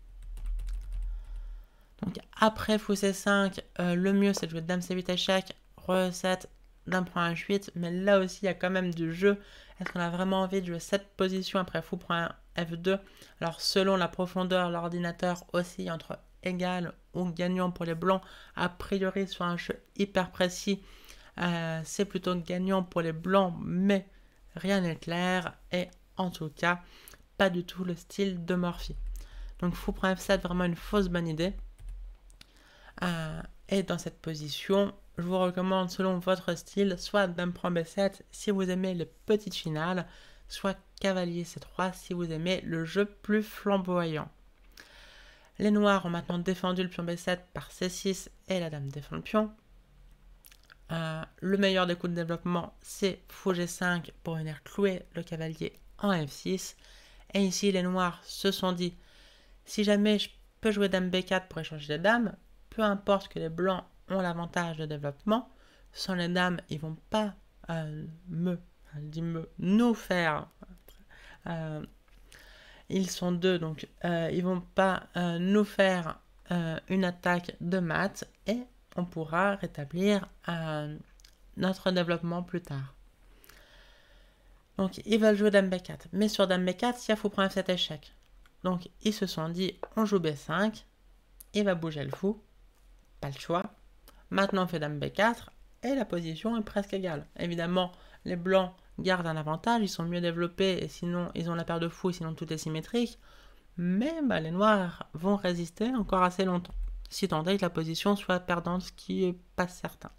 A: Donc après fou C cinq, euh, le mieux c'est de jouer dame C huit échec, re sept, dame prend H huit, mais là aussi il y a quand même du jeu. Est-ce qu'on a vraiment envie de jouer cette position après fou prend F deux? Alors selon la profondeur, l'ordinateur oscille entre égal ou gagnant pour les blancs. A priori, sur un jeu hyper précis, euh, c'est plutôt gagnant pour les blancs, mais rien n'est clair. Et en tout cas, pas du tout le style de Morphy. Donc fou prend F sept, vraiment une fausse bonne idée. Euh, et dans cette position, je vous recommande selon votre style, soit dame prend B sept si vous aimez les petites finales, soit cavalier C trois si vous aimez le jeu plus flamboyant. Les noirs ont maintenant défendu le pion B sept par C six et la dame défend le pion. Euh, le meilleur des coups de développement, c'est fou G cinq pour venir clouer le cavalier en F six. Et ici, les noirs se sont dit, si jamais je peux jouer dame B quatre pour échanger les dames, peu importe que les blancs ont l'avantage de développement, sans les dames, ils vont pas euh, me, dit me, nous faire. Euh, ils sont deux, donc euh, ils vont pas euh, nous faire euh, une attaque de mat et on pourra rétablir euh, notre développement plus tard. Donc ils veulent jouer dame B quatre, mais sur dame B quatre, il y a fou prend F sept échec. Donc ils se sont dit, on joue B cinq, il va bouger le fou, pas le choix. Maintenant on fait dame B quatre et la position est presque égale. Évidemment, les blancs gardent un avantage, ils sont mieux développés et sinon ils ont la paire de fous, sinon tout est symétrique. Mais bah, les noirs vont résister encore assez longtemps, si tant est que la position soit perdante, ce qui n'est pas certain.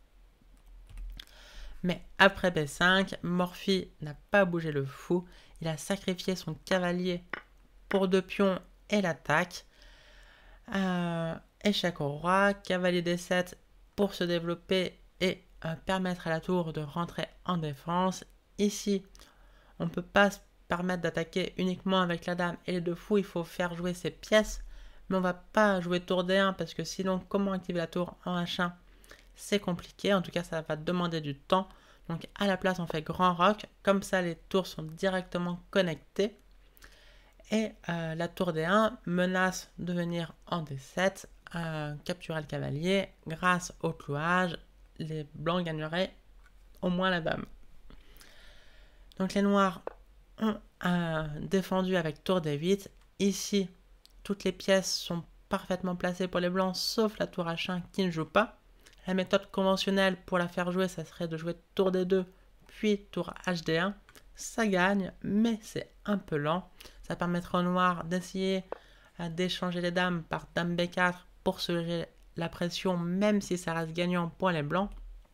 A: Mais après B cinq, Morphy n'a pas bougé le fou, il a sacrifié son cavalier pour deux pions et l'attaque. Euh, échec au roi, cavalier D sept pour se développer et euh, permettre à la tour de rentrer en défense. Ici, on ne peut pas se permettre d'attaquer uniquement avec la dame et les deux fous, il faut faire jouer ses pièces. Mais on ne va pas jouer tour D un parce que sinon, comment activer la tour en H un? C'est compliqué, en tout cas ça va demander du temps. Donc à la place on fait grand roc, comme ça les tours sont directement connectées. Et euh, la tour D un menace de venir en D sept, euh, capturer le cavalier. Grâce au clouage, les blancs gagneraient au moins la dame. Donc les noirs ont euh, défendu avec tour D huit. Ici, toutes les pièces sont parfaitement placées pour les blancs, sauf la tour H un qui ne joue pas. La méthode conventionnelle pour la faire jouer, ça serait de jouer tour D deux, puis tour H D un. Ça gagne, mais c'est un peu lent. Ça permettra aux noirs d'essayer d'échanger les dames par dame B quatre pour soulager la pression, même si ça reste gagnant pour les blancs.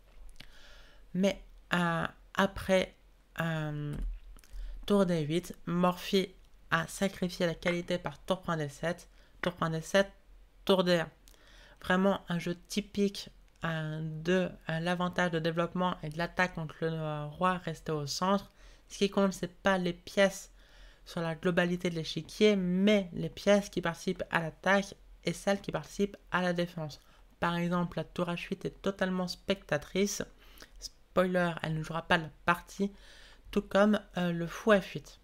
A: Mais euh, après euh, tour D huit, Morphy a sacrifié la qualité par tour prend D sept, tour prend D sept, tour D un. Vraiment un jeu typique euh, de euh, l'avantage de développement et de l'attaque contre le euh, roi resté au centre. Ce qui compte, c'est pas les pièces sur la globalité de l'échiquier, mais les pièces qui participent à l'attaque et celles qui participent à la défense. Par exemple, la tour H huit est totalement spectatrice. Spoiler, elle ne jouera pas la partie, tout comme euh, le fou F huit.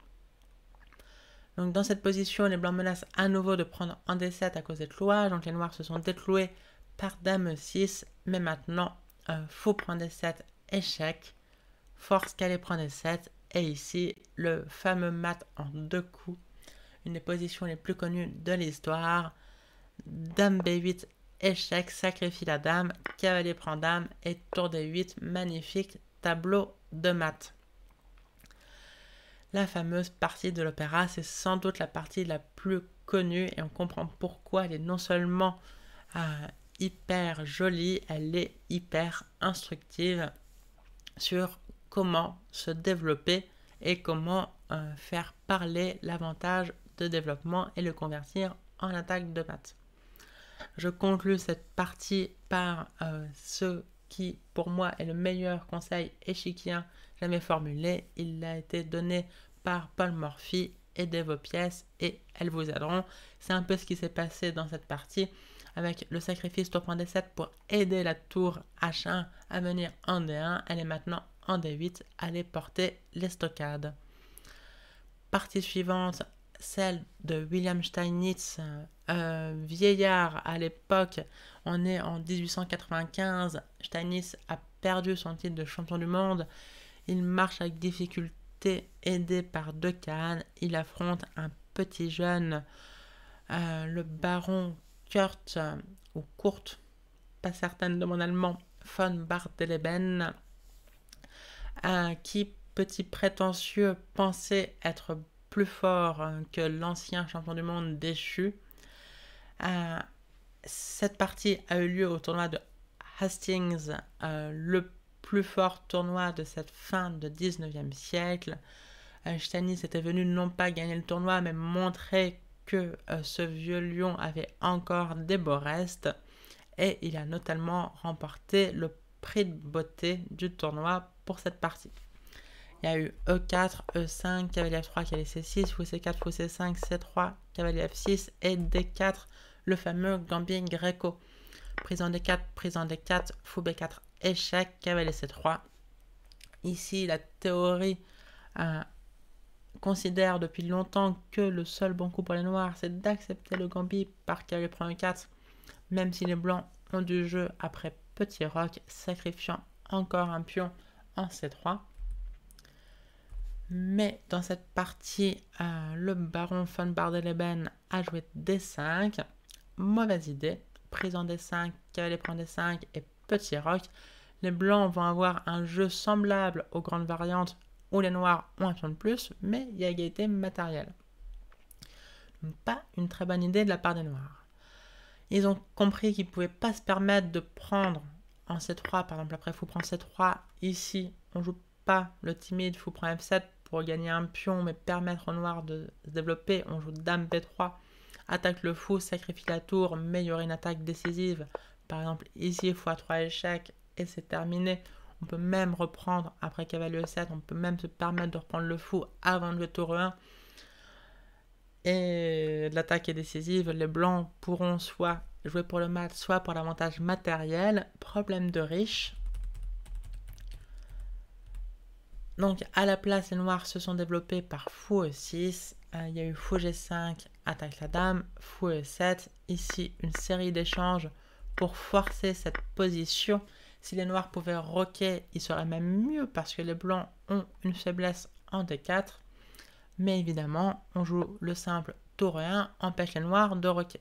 A: Donc dans cette position, les blancs menacent à nouveau de prendre en D sept à cause des clouages. Donc les noirs se sont décloués par dame E six, mais maintenant, euh, fou prend D sept, échec. Force calé prend D sept. Et ici, le fameux mat en deux coups, une des positions les plus connues de l'histoire. Dame B huit, échec, sacrifie la dame, cavalier prend dame et tour D huit, magnifique tableau de mat. La fameuse partie de l'opéra, c'est sans doute la partie la plus connue et on comprend pourquoi elle est non seulement euh, hyper jolie, elle est hyper instructive sur comment se développer et comment euh, faire parler l'avantage de développement et le convertir en attaque de mat. Je conclus cette partie par euh, ce qui, pour moi, est le meilleur conseil échiquien jamais formulé. Il a été donné par Paul Morphy. Aidez vos pièces et elles vous aideront. C'est un peu ce qui s'est passé dans cette partie avec le sacrifice tour prend D sept pour aider la tour H un à venir en D un. Elle est maintenant en D huit, aller porter les stockades. Partie suivante, celle de William Steinitz, euh, vieillard à l'époque. On est en dix-huit cent quatre-vingt-quinze. Steinitz a perdu son titre de champion du monde. Il marche avec difficulté, aidé par deux cannes. Il affronte un petit jeune, euh, le baron Kurt, euh, ou Kurt, pas certaine de mon allemand, von Bardeleben, euh, qui, petit prétentieux, pensait être plus fort euh, que l'ancien champion du monde déchu. Euh, cette partie a eu lieu au tournoi de Hastings, euh, le plus fort tournoi de cette fin de dix-neuvième siècle. Euh, Stanis était venu non pas gagner le tournoi, mais montrer que euh, ce vieux lion avait encore des beaux restes. Et il a notamment remporté le prix de beauté du tournoi pour cette partie. Il y a eu E quatre, E cinq, cavalier F trois, cavalier C six, fou C quatre, fou C cinq, C trois, cavalier F six et D quatre, le fameux gambit gréco. Prise en D quatre, prise en D quatre, fou B quatre, échec, cavalier C trois. Ici, la théorie euh, considère depuis longtemps que le seul bon coup pour les noirs, c'est d'accepter le gambit par cavalier prend E quatre, même si les blancs ont du jeu après petit roc, sacrifiant encore un pion en C trois. Mais dans cette partie, euh, le baron von Bardeleben a joué D cinq. Mauvaise idée. Prise en D cinq, cavalier prend D cinq et petit roc. Les blancs vont avoir un jeu semblable aux grandes variantes où les noirs ont un pion de plus, mais il y a égalité matérielle. Pas une très bonne idée de la part des noirs. Ils ont compris qu'ils ne pouvaient pas se permettre de prendre en C trois, par exemple après fou prend C trois, ici on ne joue pas le timide fou prend F sept pour gagner un pion mais permettre aux noirs de se développer, on joue dame B trois, attaque le fou, sacrifie la tour, mais il y aurait une attaque décisive, par exemple ici fou A trois échec et c'est terminé. On peut même reprendre après cavalier E sept, on peut même se permettre de reprendre le fou avant de jouer tour E un. Et l'attaque est décisive, les blancs pourront soit jouer pour le mat, soit pour l'avantage matériel. Problème de riche. Donc à la place, les noirs se sont développés par fou E six. Euh, il y a eu fou G cinq, attaque la dame, fou E sept. Ici, une série d'échanges pour forcer cette position. Si les noirs pouvaient roquer, il serait même mieux parce que les blancs ont une faiblesse en D quatre. Mais évidemment, on joue le simple tour E un, empêche les noirs de roquer.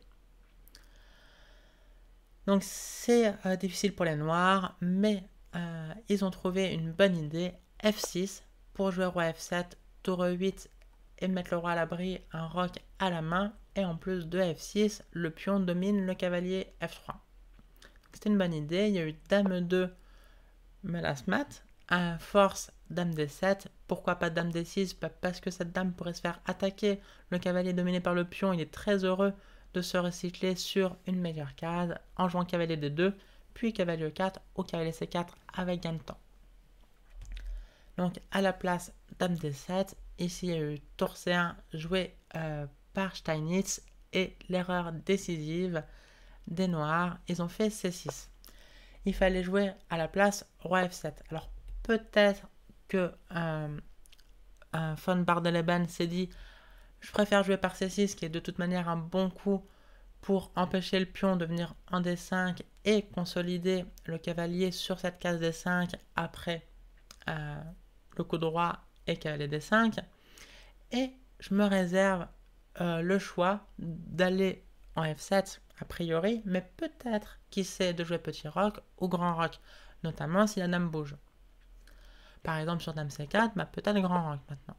A: Donc c'est euh, difficile pour les noirs, mais euh, ils ont trouvé une bonne idée. F six pour jouer roi F sept, tour E huit et mettre le roi à l'abri, un roc à la main. Et en plus de F six, le pion domine le cavalier F trois. C'était une bonne idée. Il y a eu dame deux, menace mat, un force dame D sept. Pourquoi pas dame D six? Parce que cette dame pourrait se faire attaquer. Le cavalier dominé par le pion, il est très heureux de se recycler sur une meilleure case en jouant cavalier D deux, puis cavalier E quatre ou cavalier C quatre avec gain de temps. Donc à la place dame D sept, ici il y a eu tour C un joué euh, par Steinitz et l'erreur décisive des noirs, ils ont fait C six. Il fallait jouer à la place roi F sept. Alors peut-être que euh, euh, von Bardeleben s'est dit je préfère jouer par C six qui est de toute manière un bon coup pour empêcher le pion de venir en D cinq et consolider le cavalier sur cette case D cinq après euh, le coup droit et cavalier D cinq. Et je me réserve euh, le choix d'aller en F sept a priori, mais peut-être qui sait de jouer petit roc ou grand roc, notamment si la dame bouge. Par exemple sur dame C quatre, bah, peut-être grand roc maintenant.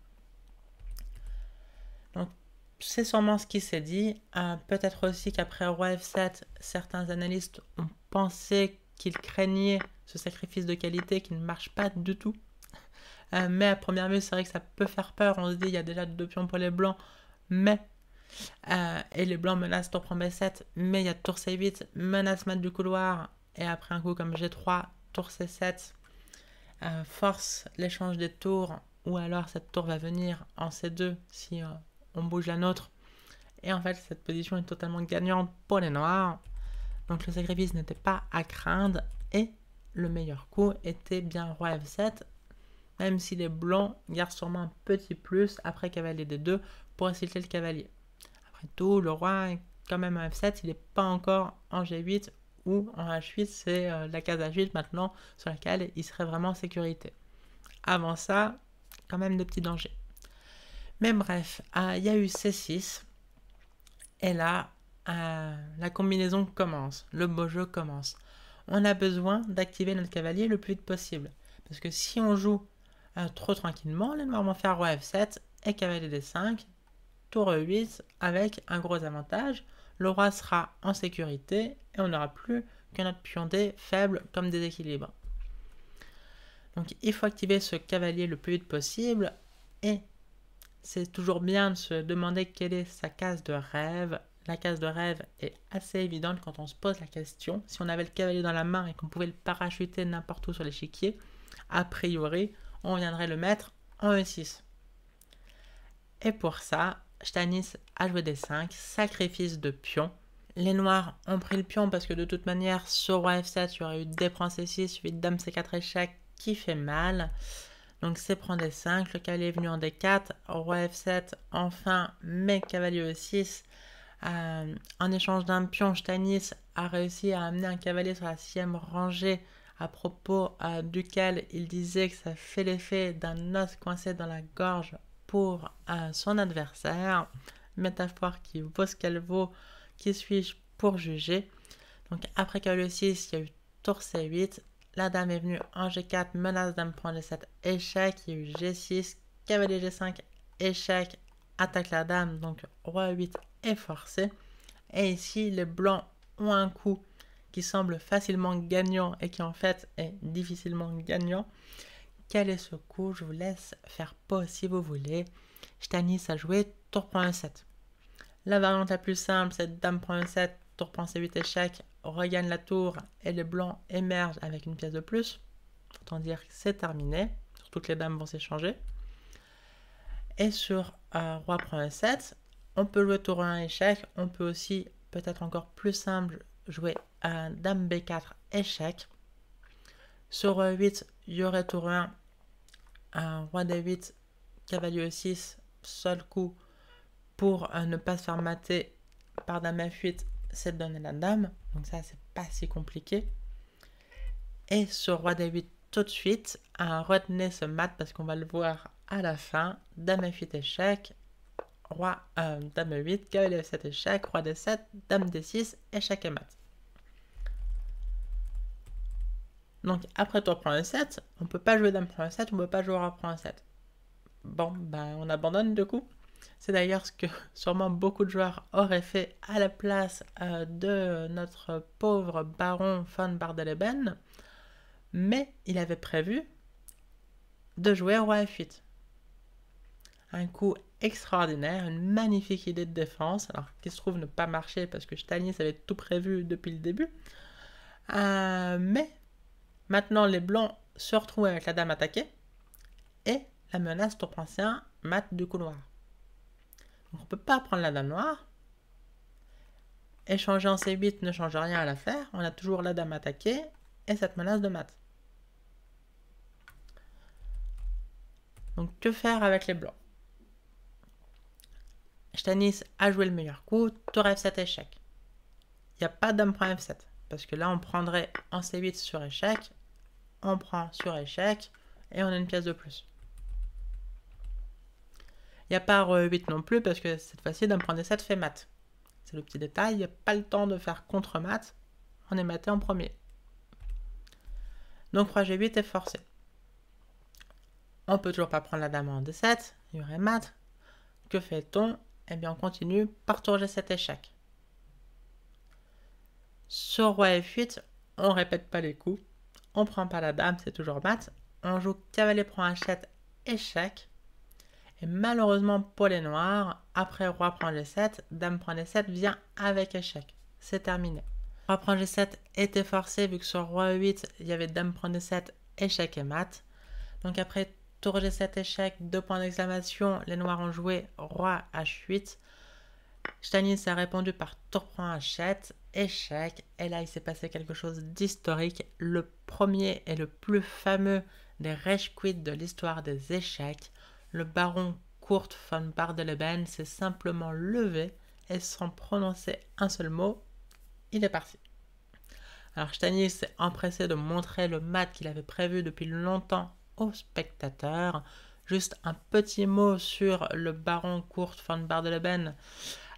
A: Donc c'est sûrement ce qui s'est dit. Euh, peut-être aussi qu'après roi F sept, certains analystes ont pensé qu'ils craignaient ce sacrifice de qualité qui ne marche pas du tout. Euh, mais à première vue, c'est vrai que ça peut faire peur. On se dit, il y a déjà deux pions pour les blancs, mais... Euh, et les blancs menacent tour prend B sept, mais il y a tour C huit, menace mat du couloir, et après un coup comme G trois, tour C sept, euh, force l'échange des tours, ou alors cette tour va venir en C deux si euh, on bouge la nôtre. Et en fait, cette position est totalement gagnante pour les noirs. Donc le sacrifice n'était pas à craindre, et le meilleur coup était bien roi F sept, même si les blancs gardent sûrement un petit plus après cavalier D deux pour recycler le cavalier. Après tout, le roi est quand même en F sept, il n'est pas encore en G huit ou en H huit, c'est euh, la case H huit maintenant sur laquelle il serait vraiment en sécurité. Avant ça, quand même de petits dangers. Mais bref, il euh, y a eu C six, et là, euh, la combinaison commence, le beau jeu commence. On a besoin d'activer notre cavalier le plus vite possible. Parce que si on joue euh, trop tranquillement, les noirs vont faire roi F sept et cavalier D cinq, tour E huit avec un gros avantage. Le roi sera en sécurité et on n'aura plus que notre pion D faible comme déséquilibre. Donc il faut activer ce cavalier le plus vite possible et c'est toujours bien de se demander quelle est sa case de rêve. La case de rêve est assez évidente quand on se pose la question. Si on avait le cavalier dans la main et qu'on pouvait le parachuter n'importe où sur l'échiquier, a priori, on viendrait le mettre en E six. Et pour ça, Stanis a joué D cinq, sacrifice de pion. Les noirs ont pris le pion parce que de toute manière, sur roi F sept, il y aurait eu D prend C six, suivi de dame C quatre échec qui fait mal. Donc c'est prendre D cinq, le cavalier est venu en D quatre, roi F sept, enfin, mais cavalier E six. Euh, en échange d'un pion, Stanis a réussi à amener un cavalier sur la sixième rangée, à propos euh, duquel il disait que ça fait l'effet d'un os coincé dans la gorge pour euh, son adversaire. Métaphore qui vaut ce qu'elle vaut, qui suis-je pour juger. Donc après cavalier E six, il y a eu tour C huit, la dame est venue en G quatre, menace dame prend G sept, échec, il y a eu G six, cavalier G cinq, échec, attaque la dame, donc roi huit est forcé. Et ici, les blancs ont un coup qui semble facilement gagnant et qui en fait est difficilement gagnant. Quel est ce coup? Je vous laisse faire pause si vous voulez. Stanis a joué tour prend E sept. La variante la plus simple, c'est dame prend E sept, tour prend C huit échec, regagne la tour et les blancs émergent avec une pièce de plus. Autant dire que c'est terminé. Surtout que les dames vont s'échanger. Et sur euh, roi prend E sept, on peut jouer tour un échec. On peut aussi, peut-être encore plus simple, jouer euh, dame B quatre échec. Sur roi huit, il y aurait tour un, un roi D huit, cavalier E six, seul coup pour euh, ne pas se faire mater par dame F huit, c'est de donner la dame. Donc ça, c'est pas si compliqué. Et sur roi D huit, tout de suite, un retenez ce mat parce qu'on va le voir à la fin. Dame F huit échec, roi, euh, dame E huit, cavalier F sept échec, roi D sept, dame D six, échec et mat. Donc après tour prend E sept, on ne peut pas jouer dame prend E sept, on ne peut pas jouer roi prend E sept. Bon, ben on abandonne du coup. C'est d'ailleurs ce que sûrement beaucoup de joueurs auraient fait à la place euh, de notre pauvre baron von Bardeleben. Mais il avait prévu de jouer roi F huit. Un coup extraordinaire, une magnifique idée de défense, alors qui se trouve ne pas marcher parce que Stanis avait tout prévu depuis le début. Euh, mais maintenant les blancs se retrouvent avec la dame attaquée et la menace tour prend C un, mat du coup noir. Donc on ne peut pas prendre la dame noire. Échanger en C huit ne change rien à l'affaire, on a toujours la dame attaquée et cette menace de mat. Donc que faire avec les blancs? Stanis a joué le meilleur coup, tour F sept échec. Il n'y a pas dame prend F sept, parce que là on prendrait en C huit sur échec, on prend sur échec, et on a une pièce de plus. Il n'y a pas roi E huit non plus, parce que cette fois-ci dame prend D sept fait mat. C'est le petit détail, il n'y a pas le temps de faire contre mat, on est maté en premier. Donc roi G huit est forcé. On peut toujours pas prendre la dame en D sept, il y aurait mat. Que fait-on? Eh bien on continue par tour G sept échec. Sur roi F huit, on répète pas les coups, on prend pas la dame, c'est toujours mat. On joue cavalier prend H sept échec. Et malheureusement pour les noirs, après roi prend G sept, dame prend D sept vient avec échec. C'est terminé. Roi prend G sept était forcé vu que sur roi E huit, il y avait dame prend D sept, échec et mat. Donc après tour G sept échec, deux points d'exclamation, les noirs ont joué roi H huit. Stanis a répondu par tour prend H sept, échec. Et là il s'est passé quelque chose d'historique. Le premier et le plus fameux des rage quits de l'histoire des échecs. Le baron Kurt von Bardeleben s'est simplement levé et sans prononcer un seul mot, il est parti. Alors Stanis s'est empressé de montrer le mat qu'il avait prévu depuis longtemps aux spectateurs. Juste un petit mot sur le baron Kurt von Bardeleben.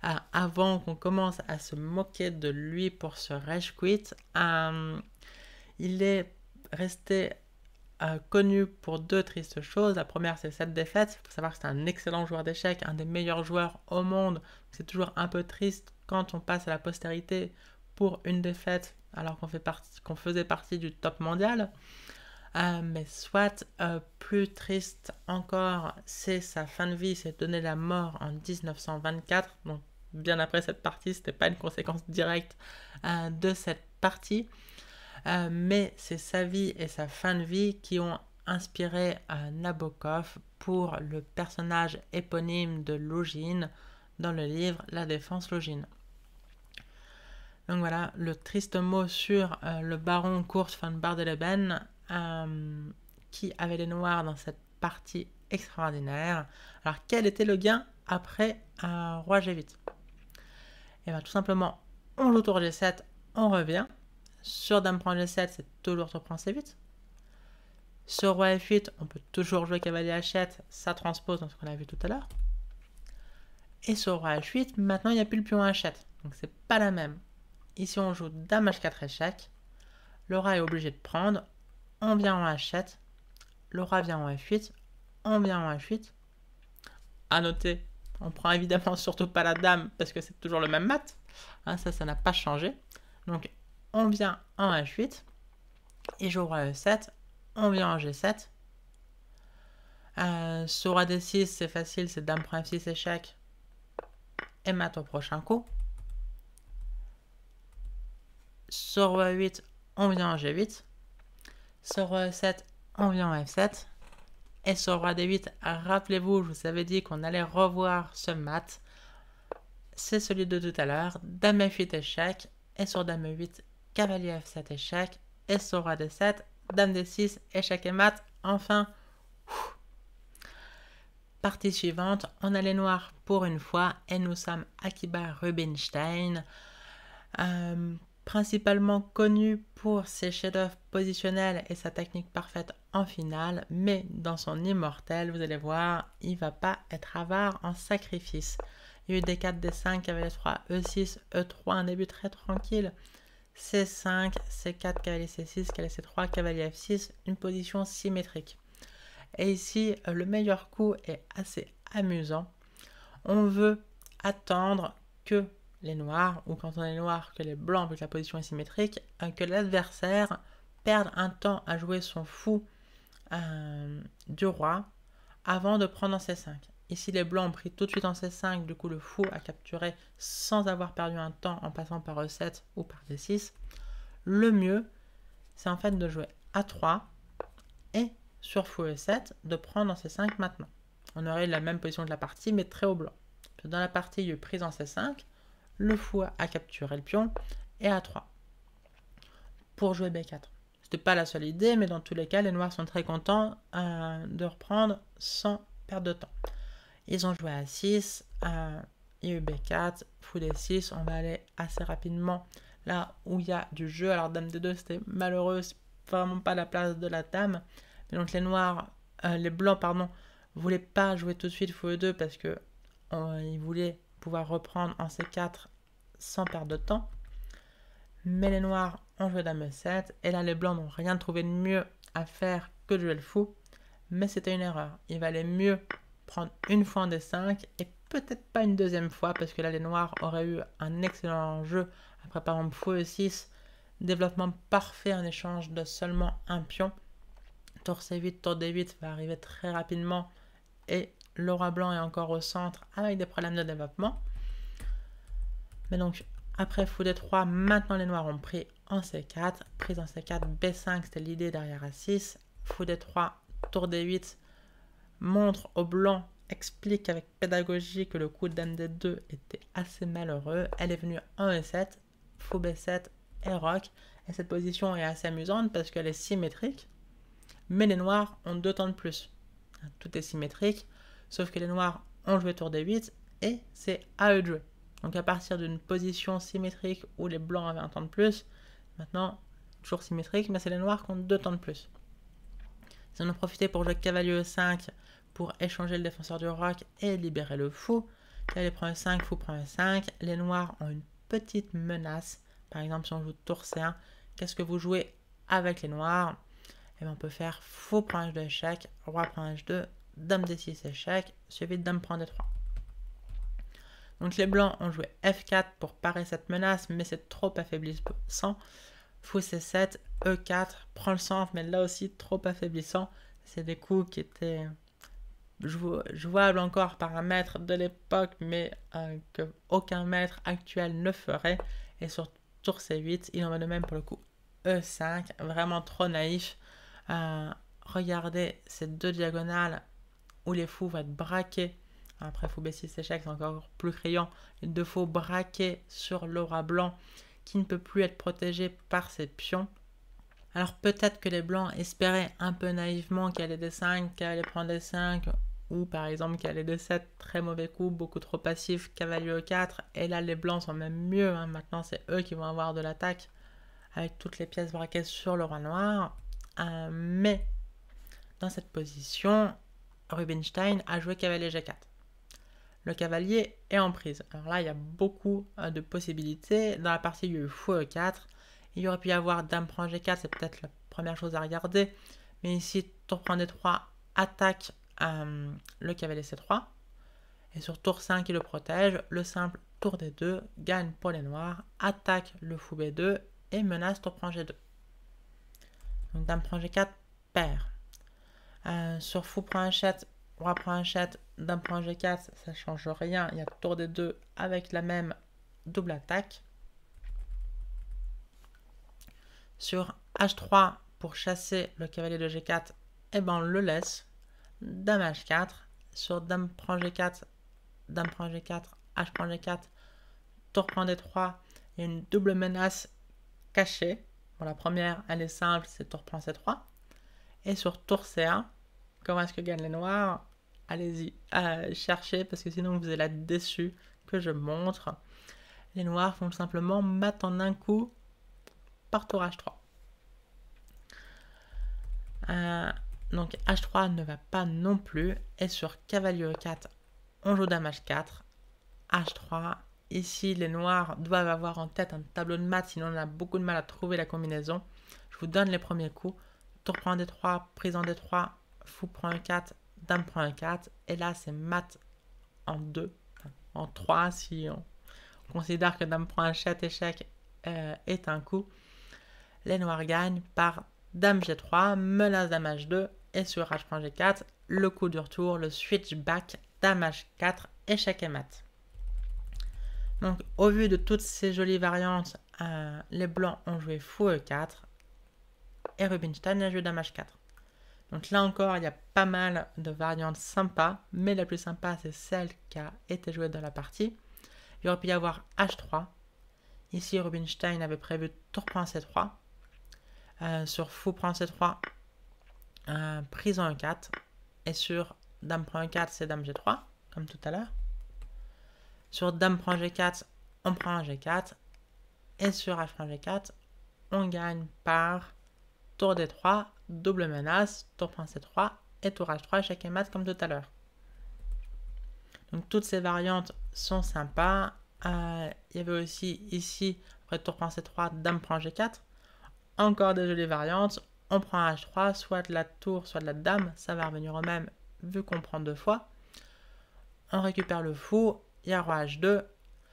A: euh, avant qu'on commence à se moquer de lui pour ce rage quit, euh, il est resté euh, connu pour deux tristes choses. La première, c'est cette défaite. Il faut savoir que c'est un excellent joueur d'échecs, un des meilleurs joueurs au monde. C'est toujours un peu triste quand on passe à la postérité pour une défaite alors qu'on fait partie, qu'on faisait partie du top mondial. Euh, mais soit, euh, plus triste encore, c'est sa fin de vie, c'est donné la mort en dix-neuf cent vingt-quatre. Donc bien après cette partie, c'était pas une conséquence directe euh, de cette partie. Euh, mais c'est sa vie et sa fin de vie qui ont inspiré euh, Nabokov pour le personnage éponyme de Lougine dans le livre La défense Lougine. Donc voilà, le triste mot sur euh, le baron Kurt von Bardeleben euh, qui avait les noirs dans cette partie extraordinaire. Alors quel était le gain après euh, roi G huit? Et bien tout simplement, on joue tour G sept, on revient. Sur dame prend G sept, c'est toujours tour prend C huit. Sur roi F huit, on peut toujours jouer cavalier H sept, ça transpose dans ce qu'on a vu tout à l'heure. Et sur roi H huit, maintenant il n'y a plus le pion H sept, donc c'est pas la même. Ici on joue dame H quatre échec, le roi est obligé de prendre, on vient en H sept, le roi vient en F huit, on vient en H huit. À noter, on prend évidemment surtout pas la dame parce que c'est toujours le même mat, hein, ça ça n'a pas changé. Donc on vient en H huit, et je roi E sept, on vient en G sept. Euh, sur roi D six, c'est facile, c'est dame prend F six échec, et mat au prochain coup. Sur roi huit, on vient en G huit. Sur roi E sept, on vient en F sept. Et sur roi D huit, rappelez-vous, je vous avais dit qu'on allait revoir ce mat. C'est celui de tout à l'heure, dame F huit échec, et sur dame E huit, cavalier F sept échec, et sur roi D sept, dame D six, échec et mat. Enfin, ouf. Partie suivante, on a les noirs pour une fois, et nous sommes Akiba Rubinstein, euh, principalement connu pour ses chefs-d'œuvre positionnels et sa technique parfaite en finale, mais dans son immortel, vous allez voir, il va pas être avare en sacrifice. Il y a eu D quatre, D cinq, cavalier trois, E six, E trois, un début très tranquille, C cinq, C quatre, cavalier C six, cavalier C trois, cavalier F six, une position symétrique. Et ici, le meilleur coup est assez amusant. On veut attendre que les noirs, ou quand on est noir, que les blancs, vu que la position est symétrique, que l'adversaire perde un temps à jouer son fou euh, du roi avant de prendre en C cinq. Ici, les blancs ont pris tout de suite en C cinq, du coup le fou a capturé sans avoir perdu un temps en passant par E sept ou par D six. Le mieux, c'est en fait de jouer A trois et sur fou E sept, de prendre en C cinq maintenant. On aurait la même position que la partie, mais très haut blanc. Dans la partie, il y a eu prise en C cinq, le fou a capturé le pion, et A trois. Pour jouer B quatre. C'était pas la seule idée, mais dans tous les cas, les noirs sont très contents euh, de reprendre sans perdre de temps. Ils ont joué A six, euh, il y a eu B quatre, fou D six, on va aller assez rapidement là où il y a du jeu. Alors dame D deux, c'était malheureux, c'est vraiment pas la place de la dame. Mais donc les noirs, euh, les blancs, pardon, voulaient pas jouer tout de suite fou E deux parce que euh, ils voulaient pouvoir reprendre en C quatre sans perdre de temps. Mais les noirs ont joué dame E sept, et là les blancs n'ont rien trouvé de mieux à faire que de jouer le fou, mais c'était une erreur. Il valait mieux prendre une fois en D cinq, et peut-être pas une deuxième fois, parce que là les noirs auraient eu un excellent jeu, après par exemple fou E six, développement parfait en échange de seulement un pion. Tour C huit, tour D huit va arriver très rapidement, et le roi blanc est encore au centre avec des problèmes de développement. Mais donc, après fou D trois, maintenant les noirs ont pris en C quatre. Prise en C quatre, B cinq, c'était l'idée derrière A six. Fou D trois, tour D huit, montre aux blancs, explique avec pédagogie que le coup de dame D deux était assez malheureux. Elle est venue en E sept, fou B sept et roc. Et cette position est assez amusante parce qu'elle est symétrique, mais les noirs ont deux temps de plus. Tout est symétrique, sauf que les noirs ont joué tour D huit et c'est à eux de jouer. Donc à partir d'une position symétrique où les blancs avaient un temps de plus, maintenant toujours symétrique, mais c'est les noirs qui ont deux temps de plus. Ils en ont profité pour jouer cavalier E cinq pour échanger le défenseur du roc et libérer le fou. cavalier prend e cinq, fou prend e cinq. Les noirs ont une petite menace. Par exemple, si on joue tour C un, qu'est-ce que vous jouez avec les noirs? Et bien, on peut faire fou prend h deux échec, roi prend h deux, dame d six échec, suivi de dame prend d trois. Donc les blancs ont joué f quatre pour parer cette menace, mais c'est trop affaiblissant. Fou c sept, e quatre, prend le centre, mais là aussi trop affaiblissant. C'est des coups qui étaient jouables encore par un maître de l'époque, mais euh, que aucun maître actuel ne ferait. Et sur tour c huit, il en va de même pour le coup e cinq, vraiment trop naïf. Euh, regardez ces deux diagonales où les fous vont être braqués. Après fou b six échec, c'est encore plus criant. Les deux faux braqués sur l'aura blanc qui ne peut plus être protégé par ses pions. Alors peut-être que les blancs espéraient un peu naïvement qu'il allait d cinq, qu'il allait prendre d cinq, ou par exemple qu'il allait d sept, très mauvais coup, beaucoup trop passif, cavalier e quatre. Et là les blancs sont même mieux, hein. Maintenant c'est eux qui vont avoir de l'attaque avec toutes les pièces braquées sur le roi noir. Euh, mais dans cette position, Rubinstein a joué cavalier g quatre. Le cavalier est en prise. Alors là, il y a beaucoup euh, de possibilités. Dans la partie, il y a eu fou e quatre. Il y aurait pu y avoir dame prend g quatre, c'est peut-être la première chose à regarder. Mais ici, tour prend d trois, attaque euh, le cavalier c trois. Et sur tour cinq, il le protège. Le simple tour d deux gagne pour les noirs, attaque le fou b deux et menace tour prend g deux. Donc dame prend g quatre, perd. Euh, sur fou prend h sept, roi prend h sept, dame prend g quatre, ça ne change rien. Il y a tour d deux avec la même double attaque. Sur h trois, pour chasser le cavalier de g quatre, eh ben on le laisse. Dame h quatre. Sur dame prend g quatre, dame prend g quatre, h prend g quatre, tour prend d trois. Il y a une double menace cachée. Bon, la première, elle est simple, c'est tour prend c trois. Et sur tour c un, comment est-ce que gagnent les noirs? Allez-y, euh, cherchez, parce que sinon vous allez être déçus que je montre. Les noirs font simplement mat en un coup par tour h trois. Euh, donc h trois ne va pas non plus. Et sur cavalier e quatre, on joue dame h quatre, h trois. Ici, les noirs doivent avoir en tête un tableau de maths, sinon on a beaucoup de mal à trouver la combinaison. Je vous donne les premiers coups. Tour prend d trois, prise en d trois, fou prend e quatre, dame prend e quatre. Et là, c'est mat en deux, en trois si on considère que dame prend h sept échec euh, est un coup. Les noirs gagnent par dame g trois, menace dame h deux. Et sur h prend g quatre, le coup du retour, le switchback, dame h quatre, échec et mat. Donc, au vu de toutes ces jolies variantes, euh, les blancs ont joué fou e quatre et Rubinstein a joué dame h quatre. Donc là encore, il y a pas mal de variantes sympas, mais la plus sympa, c'est celle qui a été jouée dans la partie. Il aurait pu y avoir h trois. Ici, Rubinstein avait prévu tour prend c trois. Euh, sur fou prend c trois, euh, prise en e quatre. Et sur dame prend e quatre, c'est dame g trois, comme tout à l'heure. Sur dame prend g quatre, on prend un g quatre. Et sur h prend g quatre, on gagne par tour d trois, double menace, tour prend c trois et tour h trois, échec et mat comme tout à l'heure. Donc toutes ces variantes sont sympas. Euh, il y avait aussi ici, après tour prend c trois, dame prend g quatre. Encore des jolies variantes. On prend h trois, soit de la tour, soit de la dame. Ça va revenir au même vu qu'on prend deux fois. On récupère le fou. Il y a roi h deux.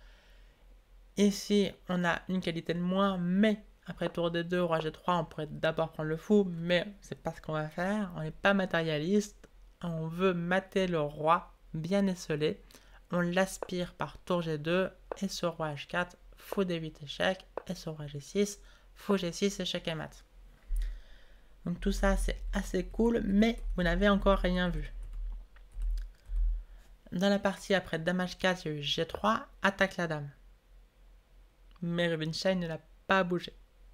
A: Ici, on a une qualité de moins, mais après tour d deux, roi g trois, on pourrait d'abord prendre le fou, mais c'est pas ce qu'on va faire. On n'est pas matérialiste. On veut mater le roi bien esselé. On l'aspire par tour g deux et sur roi h quatre, fou d huit échec, et sur roi g six, fou g six, échec et mat. Donc tout ça, c'est assez cool, mais vous n'avez encore rien vu. Dans la partie après dame h quatre, il y a eu g trois, attaque la dame. Mais Rubinstein ne l'a pas bougé.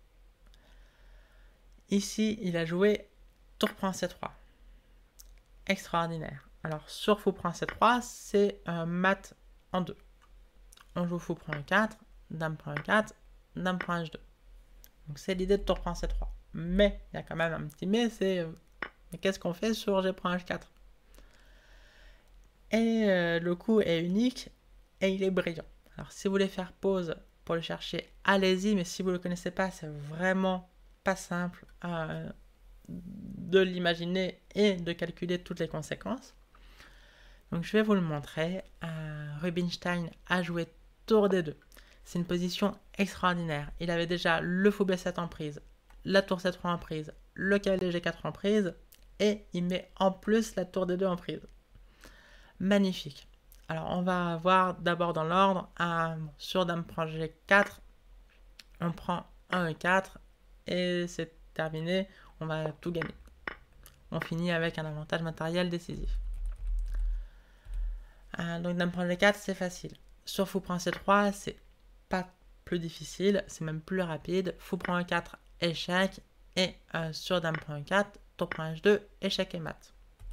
A: Ici, il a joué tour prend c trois. Extraordinaire. Alors, sur fou prend c trois, c'est un mat en deux. On joue fou prend e quatre, dame prend e quatre, dame prend h deux. Donc, c'est l'idée de tour prend c trois. Mais, il y a quand même un petit mais, c'est... Euh, mais qu'est-ce qu'on fait sur g prend h quatre? Et euh, le coup est unique. et il est brillant. Alors si vous voulez faire pause pour le chercher, allez-y, mais si vous ne le connaissez pas, c'est vraiment pas simple euh, de l'imaginer et de calculer toutes les conséquences. Donc je vais vous le montrer. Euh, Rubinstein a joué tour D deux. C'est une position extraordinaire. Il avait déjà le fou B sept en prise, la tour C trois en prise, le cavalier G quatre en prise, et il met en plus la tour D deux en prise. Magnifique. Alors on va voir d'abord dans l'ordre. Euh, sur dame prend G quatre, on prend un E quatre, et c'est terminé. On va tout gagner. On finit avec un avantage matériel décisif. Euh, donc dame prend G quatre, c'est facile. Sur fou prend C trois, c'est pas plus difficile, c'est même plus rapide. Fou prend E quatre, échec. Et euh, sur dame prend E quatre, tour prend H deux, échec et mat.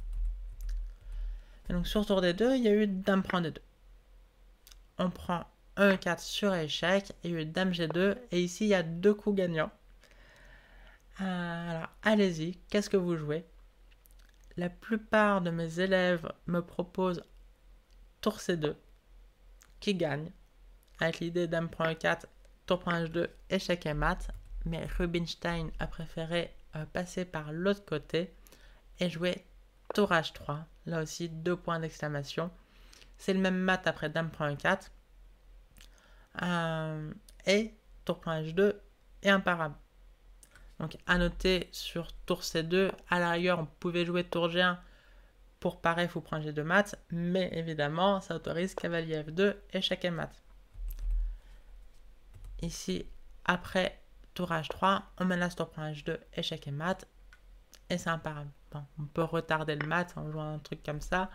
A: Et donc sur tour D deux, il y a eu dame prend D deux. On prend E quatre sur échec, et il y a eu dame G deux, et ici il y a deux coups gagnants. Euh, alors allez-y, qu'est-ce que vous jouez? La plupart de mes élèves me proposent tour C deux, qui gagne, avec l'idée dame prend E quatre, tour prend H deux, échec et mat, mais Rubinstein a préféré euh, passer par l'autre côté et jouer tour H trois, là aussi deux points d'exclamation. C'est le même mat après dame prend E quatre, euh, et tour prend H deux et imparable. Donc à noter sur tour C deux, à la rigueur on pouvait jouer tour G un pour parer fou prend G deux mat, mais évidemment ça autorise cavalier F deux, échec et mat. Ici après tour H trois, on menace tour prend H deux, échec et mat, et c'est imparable. Bon, on peut retarder le mat en jouant un truc comme ça,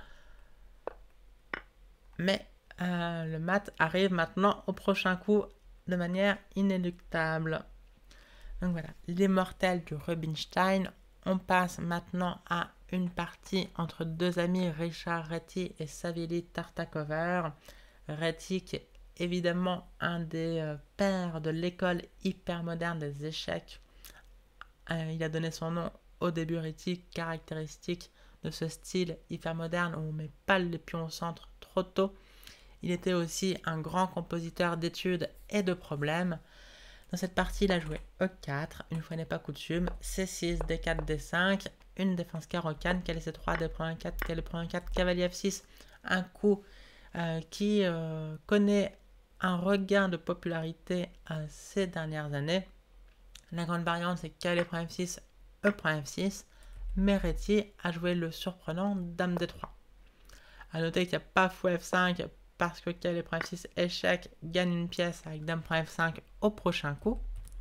A: mais euh, le mat arrive maintenant au prochain coup de manière inéluctable. Donc voilà, les mortels du Rubinstein. On passe maintenant à une partie entre deux amis, Richard Reti et Savili Tartakover. Reti qui est évidemment un des euh, pères de l'école hyper moderne des échecs. Euh, il a donné son nom au début Reti, caractéristique de ce style hyper moderne où on ne met pas les pions au centre trop tôt. Il était aussi un grand compositeur d'études et de problèmes. Dans cette partie, il a joué E quatre, une fois n'est pas coutume, C six, D quatre, D cinq, une défense carocane, cavalier C trois, D prend E quatre, cavalier prend E quatre, cavalier F six, un coup euh, qui euh, connaît un regain de popularité euh, ces dernières années. La grande variante, c'est cavalier prend F six, E prend F six, mais Reti a joué le surprenant dame D trois. A noter qu'il n'y a pas fou F cinq, parce que cavalier prend F six, échec, gagne une pièce avec dame prend F cinq au prochain coup.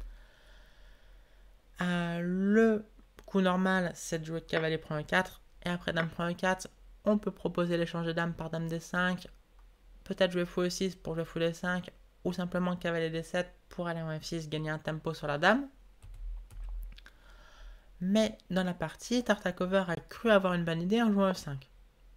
A: Euh, le coup normal, c'est de jouer cavalier prend E quatre, et après dame prend E quatre, on peut proposer l'échange de dame par dame D cinq, peut-être jouer fou E six pour jouer fou D cinq, ou simplement cavalier D sept pour aller en F six, gagner un tempo sur la dame. Mais dans la partie, Tartakover a cru avoir une bonne idée en jouant F cinq.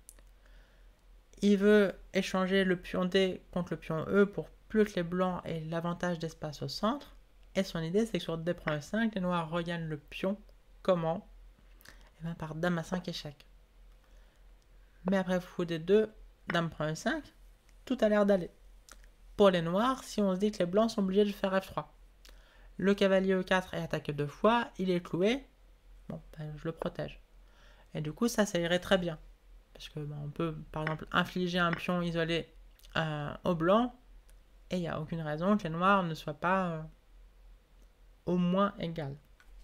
A: Il veut échanger le pion D contre le pion E pour plus que les blancs aient l'avantage d'espace au centre. Et son idée, c'est que sur D prend E cinq, les noirs regagnent le pion. Comment? Et bien par dame A cinq échec. Mais après fou D deux, dame prend E cinq, tout a l'air d'aller. Pour les noirs, si on se dit que les blancs sont obligés de faire F trois. Le cavalier E quatre est attaqué deux fois, il est cloué. Bon, ben, je le protège. Et du coup, ça, ça irait très bien. Parce que ben, on peut, par exemple, infliger un pion isolé euh, au blanc, et il n'y a aucune raison que les noirs ne soient pas euh, au moins égales.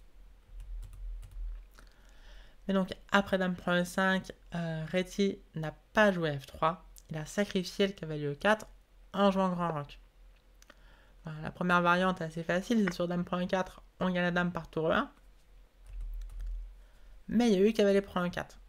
A: Mais donc, après dame prend E cinq, euh, Reti n'a pas joué F trois. Il a sacrifié le cavalier E quatre en jouant grand roc. Voilà, la première variante est assez facile, c'est sur dame prend E quatre, on gagne la dame par tour E un. Mais il y a eu cavalier prend E quatre.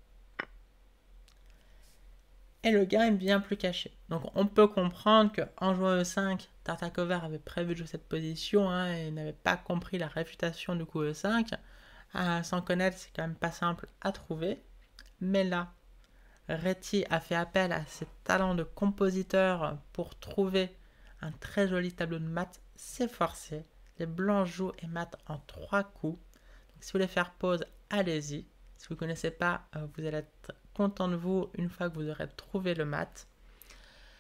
A: Et le gain est bien plus caché. Donc on peut comprendre qu'en jouant E cinq, Tartakover avait prévu de jouer cette position hein, et n'avait pas compris la réfutation du coup E cinq. Euh, sans connaître, c'est quand même pas simple à trouver. Mais là, Reti a fait appel à ses talents de compositeur pour trouver un très joli tableau de maths. C'est forcé. Les blancs jouent et maths en trois coups. Donc, si vous voulez faire pause, allez-y. Si vous ne connaissez pas, euh, vous allez être content de vous une fois que vous aurez trouvé le mat.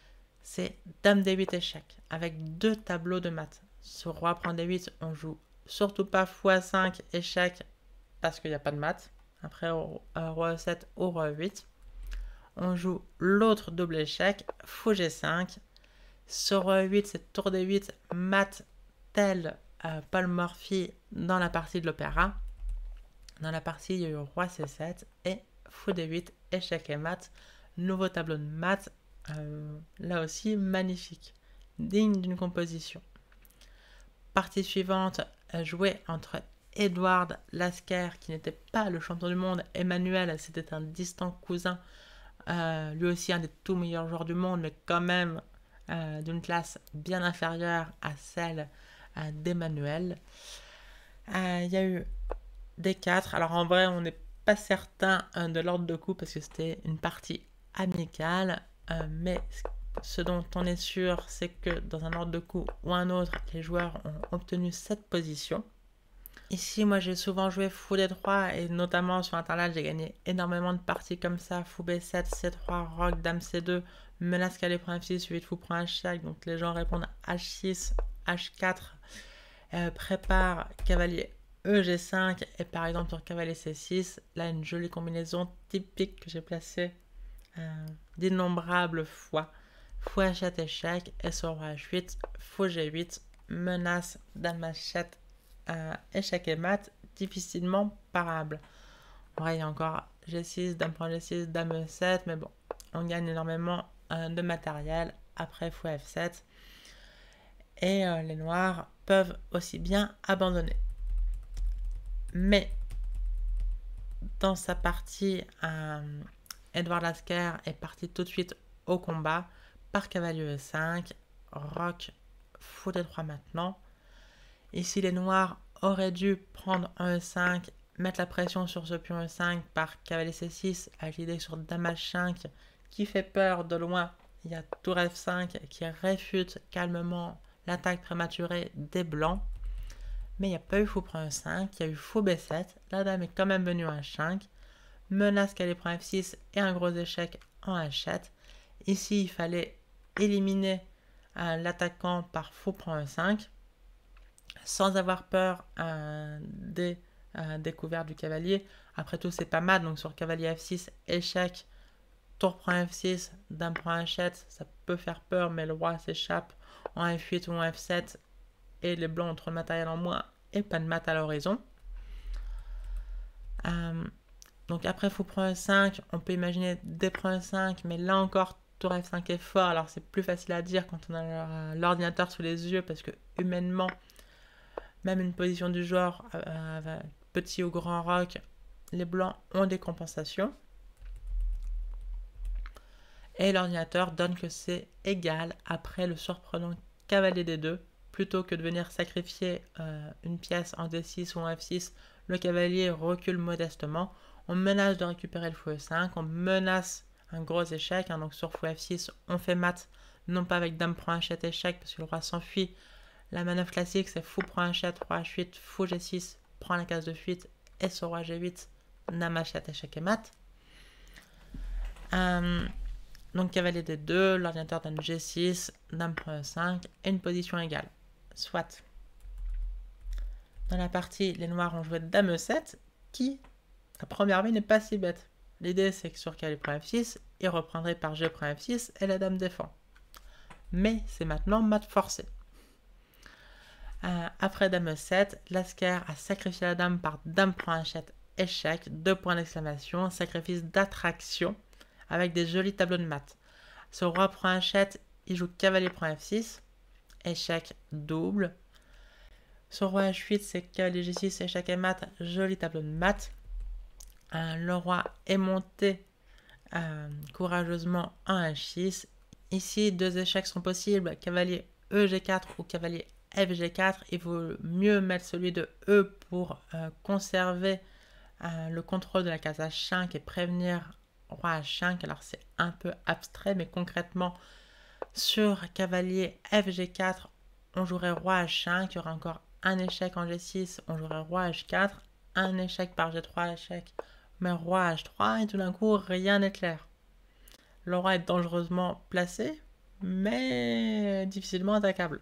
A: c'est dame d huit échec, avec deux tableaux de maths. Sur roi prend d huit, on joue surtout pas fou a cinq échec, parce qu'il n'y a pas de maths. Après, euh, roi e sept ou roi e huit. On joue l'autre double échec, fou g cinq. Sur roi e huit, c'est tour d huit, mat tel euh, Paul Morphy dans la partie de l'opéra. Dans la partie, il y a eu roi c sept et fou d huit, échec et mat. Nouveau tableau de maths, euh, là aussi magnifique, digne d'une composition. Partie suivante, euh, jouée entre Edward Lasker, qui n'était pas le champion du monde, Emmanuel, c'était un distant cousin, euh, lui aussi un des tout meilleurs joueurs du monde, mais quand même euh, d'une classe bien inférieure à celle euh, d'Emmanuel. Euh, il y a eu d quatre, alors en vrai on n'est pas certain euh, de l'ordre de coups parce que c'était une partie amicale, euh, mais ce dont on est sûr, c'est que dans un ordre de coups ou un autre, les joueurs ont obtenu cette position. Ici, moi j'ai souvent joué fou d trois et notamment sur internet, j'ai gagné énormément de parties comme ça. Fou b sept, c trois, roc, dame c deux, menace calé prend f six, huit fou prend h cinq. Donc les gens répondent h six, h quatre, euh, prépare cavalier e g cinq et par exemple sur cavalier c six, là une jolie combinaison typique que j'ai placée euh, d'innombrables fois. Fou h sept échec et sur roi h huit, fou g huit, menace dame h sept, euh, échec et mat, difficilement parable. En vrai, il y a encore g six, dame prend g six, dame e sept, mais bon, on gagne énormément euh, de matériel. Après fou f sept. Et euh, les noirs peuvent aussi bien abandonner. Mais dans sa partie, euh, Edward Lasker est parti tout de suite au combat par cavalier e cinq, roc, fou d trois maintenant. Ici, les noirs auraient dû prendre un e cinq, mettre la pression sur ce pion e cinq par cavalier c six, avec l'idée sur dame h cinq qui fait peur de loin. Il y a tour f cinq qui réfute calmement l'attaque prématurée des blancs. Mais il n'y a pas eu fou prend e cinq, il y a eu fou b sept. La dame est quand même venue en h cinq. Menace qu'elle prend f six et un gros échec en h sept. Ici, il fallait éliminer euh, l'attaquant par fou prend e cinq. Sans avoir peur euh, des euh, découvertes du cavalier. Après tout, c'est pas mal. Donc sur cavalier f six, échec, tour prend f six, dame prend h sept, ça peut faire peur, mais le roi s'échappe en f huit ou en f sept, et les blancs ont trop de matériel en moins et pas de mat à l'horizon. Euh, donc après fou prend e cinq, on peut imaginer d prend e cinq, mais là encore, tour f cinq est fort. Alors c'est plus facile à dire quand on a l'ordinateur sous les yeux, parce que humainement, même une position du genre euh, petit ou grand roc, les blancs ont des compensations. Et l'ordinateur donne que c'est égal après le surprenant cavalier d deux. Plutôt que de venir sacrifier euh, une pièce en d six ou en f six, le cavalier recule modestement. On menace de récupérer le fou e cinq, on menace un gros échec. Hein, donc sur fou f six, on fait mat, non pas avec dame prend h sept échec, parce que le roi s'enfuit. La manœuvre classique, c'est fou prend h sept, roi h huit, fou g six, prend la case de fuite, et sur roi g huit, dame h sept, échec et mat. Euh, donc cavalier d deux, l'ordinateur donne g six, dame prend e cinq, et une position égale. Soit. Dans la partie, les noirs ont joué dame e sept, qui, à première vue, n'est pas si bête. L'idée, c'est que sur cavalier prend f six, il reprendrait par g prend f six, et la dame défend. Mais c'est maintenant mat forcé. Euh, après dame e sept, Lasker a sacrifié la dame par dame prend h sept, échec, deux points d'exclamation, sacrifice d'attraction, avec des jolis tableaux de maths. Sur roi prend h sept, il joue cavalier prend f six, échec double. Sur roi h huit, c'est cavalier g six, échec et mat, joli tableau de maths. Euh, le roi est monté euh, courageusement en h six. Ici, deux échecs sont possibles, cavalier e g quatre ou cavalier f g quatre. Il vaut mieux mettre celui de E pour euh, conserver euh, le contrôle de la case h cinq et prévenir roi h cinq. Alors c'est un peu abstrait, mais concrètement, sur cavalier f g quatre, on jouerait roi h cinq, il y aura encore un échec en g six, on jouerait roi h quatre, un échec par g trois, échec, mais roi h trois, et tout d'un coup, rien n'est clair. Le roi est dangereusement placé, mais difficilement attaquable.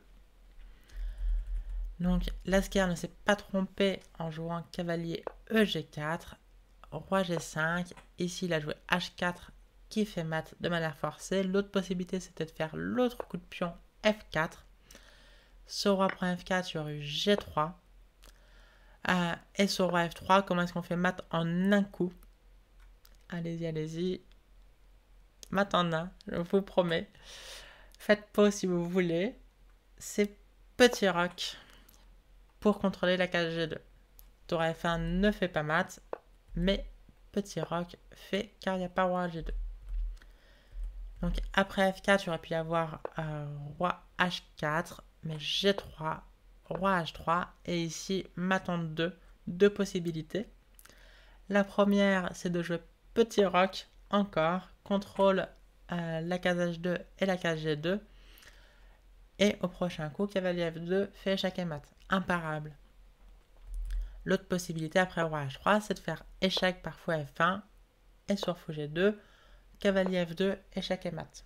A: Donc Lasker ne s'est pas trompé en jouant cavalier E G quatre, roi G cinq. Ici, il a joué H quatre qui fait mat de manière forcée. L'autre possibilité, c'était de faire l'autre coup de pion F quatre. Ce roi prend F quatre, il y aurait eu G trois. Euh, et ce roi F trois, comment est-ce qu'on fait mat en un coup? Allez-y, allez-y. Mat en un, je vous promets. Faites pause si vous voulez. C'est petit roc pour contrôler la case G deux. Tour F un ne fait pas mat, mais petit roc fait car il n'y a pas roi G deux. Donc après F quatre, il aurait pu y avoir euh, roi H quatre, mais G trois, roi H trois, et ici mat en deux, deux possibilités. La première, c'est de jouer petit roc encore, contrôle euh, la case H deux et la case G deux, et au prochain coup, cavalier F deux fait échec et mat, imparable. L'autre possibilité après roi H trois, c'est de faire échec par fou F un, et sur fou G deux, cavalier F deux, échec et mat.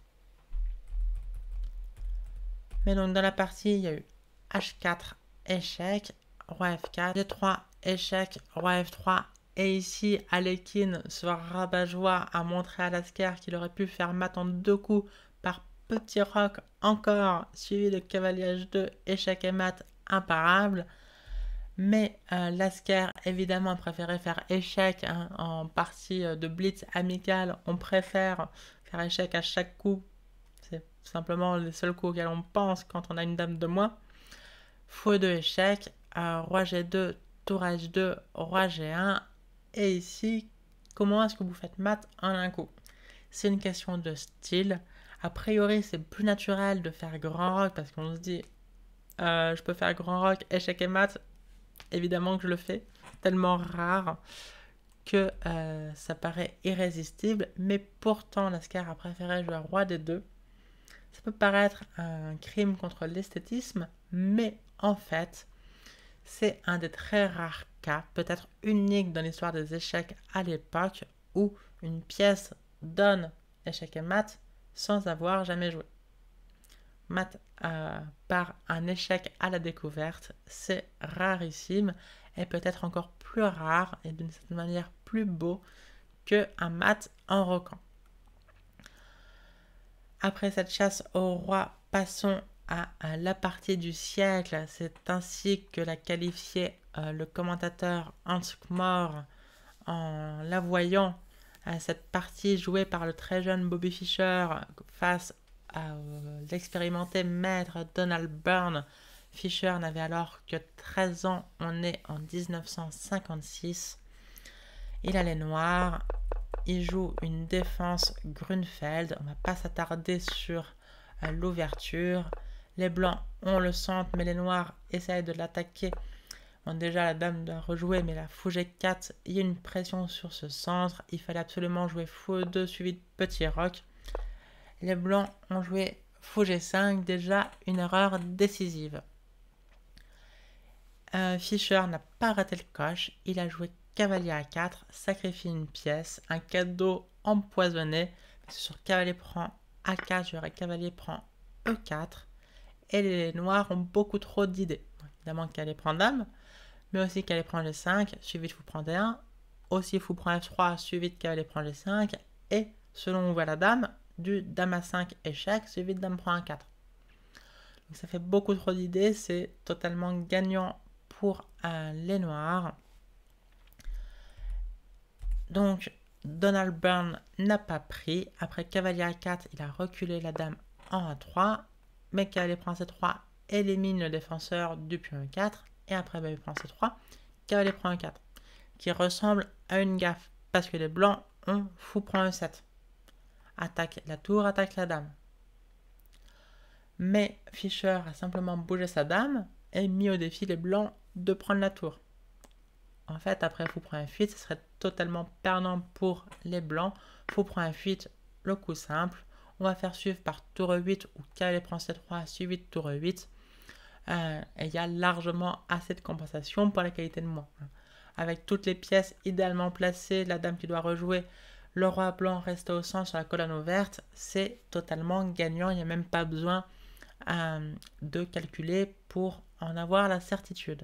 A: Mais donc dans la partie, il y a eu H quatre, échec, roi F quatre, G trois, échec, roi F trois. Et ici, Alekhine, ce rabat-joie, a montré à Lasker qu'il aurait pu faire mat en deux coups par petit roc encore, suivi de cavalier H deux, échec et mat, imparable. Mais euh, Lasker, évidemment, préférait faire échec hein, en partie de blitz amical. On préfère faire échec à chaque coup. C'est simplement les seuls coups auxquels on pense quand on a une dame de moins. Fou deux échec, euh, roi G deux, tour H deux, roi G un. Et ici, comment est-ce que vous faites mat en un coup? C'est une question de style. A priori, c'est plus naturel de faire grand roc parce qu'on se dit euh, je peux faire grand roc, échec et mat. Évidemment que je le fais, tellement rare que euh, ça paraît irrésistible, mais pourtant Lasker a préféré jouer roi D deux. Ça peut paraître un crime contre l'esthétisme, mais en fait, c'est un des très rares cas, peut-être unique dans l'histoire des échecs à l'époque, où une pièce donne échec et mat sans avoir jamais joué. Mat euh, par un échec à la découverte, c'est rarissime et peut-être encore plus rare et d'une certaine manière plus beau qu'un mat en roquant. Après cette chasse au roi, passons à, à la partie du siècle. C'est ainsi que l'a qualifié euh, le commentateur Hans Kmor en la voyant à cette partie jouée par le très jeune Bobby Fischer face à euh, l'expérimenté maître Donald Byrne. Fischer n'avait alors que treize ans, on est en mille neuf cent cinquante-six. Il a les noirs, il joue une défense Grunfeld, on ne va pas s'attarder sur euh, l'ouverture. Les blancs ont le centre, mais les noirs essayent de l'attaquer. Bon, déjà, la dame doit rejouer, mais la fou G quatre, il y a une pression sur ce centre. Il fallait absolument jouer fou E deux suivi de petit roc. Les blancs ont joué fou G cinq, déjà une erreur décisive. Euh, Fischer n'a pas raté le coche, il a joué cavalier A quatre, sacrifie une pièce, un cadeau empoisonné. Sur cavalier prend A quatre, j'aurais cavalier prend E quatre. Et les noirs ont beaucoup trop d'idées. Évidemment, cavalier prend dame, mais aussi cavalier prend G cinq, suivi de fou prend D un. Aussi fou prend F trois, suivi de cavalier prend G cinq. Et selon où va la dame, du dame A cinq échec, suivi de dame prend A quatre. Donc ça fait beaucoup trop d'idées, c'est totalement gagnant pour euh, les noirs. Donc Donald Byrne n'a pas pris. Après cavalier A quatre, il a reculé la dame en A trois. Mais cavalier prend C trois élimine le défenseur du pion E quatre. Et après cavalier prend C trois, cavalier prend E quatre. Qui ressemble à une gaffe. Parce que les blancs ont fou prend E sept. Attaque la tour, attaque la dame. Mais Fischer a simplement bougé sa dame et mis au défi les blancs de prendre la tour. En fait, après fou prend F huit, ce serait totalement perdant pour les blancs. Fou prend F huit, le coup simple. On va faire suivre par tour E huit ou cavalier prend C trois suivi de tour E huit. Euh, et il y a largement assez de compensation pour la qualité de moins. Avec toutes les pièces idéalement placées, la dame qui doit rejouer Le roi blanc resté au centre sur la colonne ouverte, c'est totalement gagnant. Il n'y a même pas besoin euh, de calculer pour en avoir la certitude.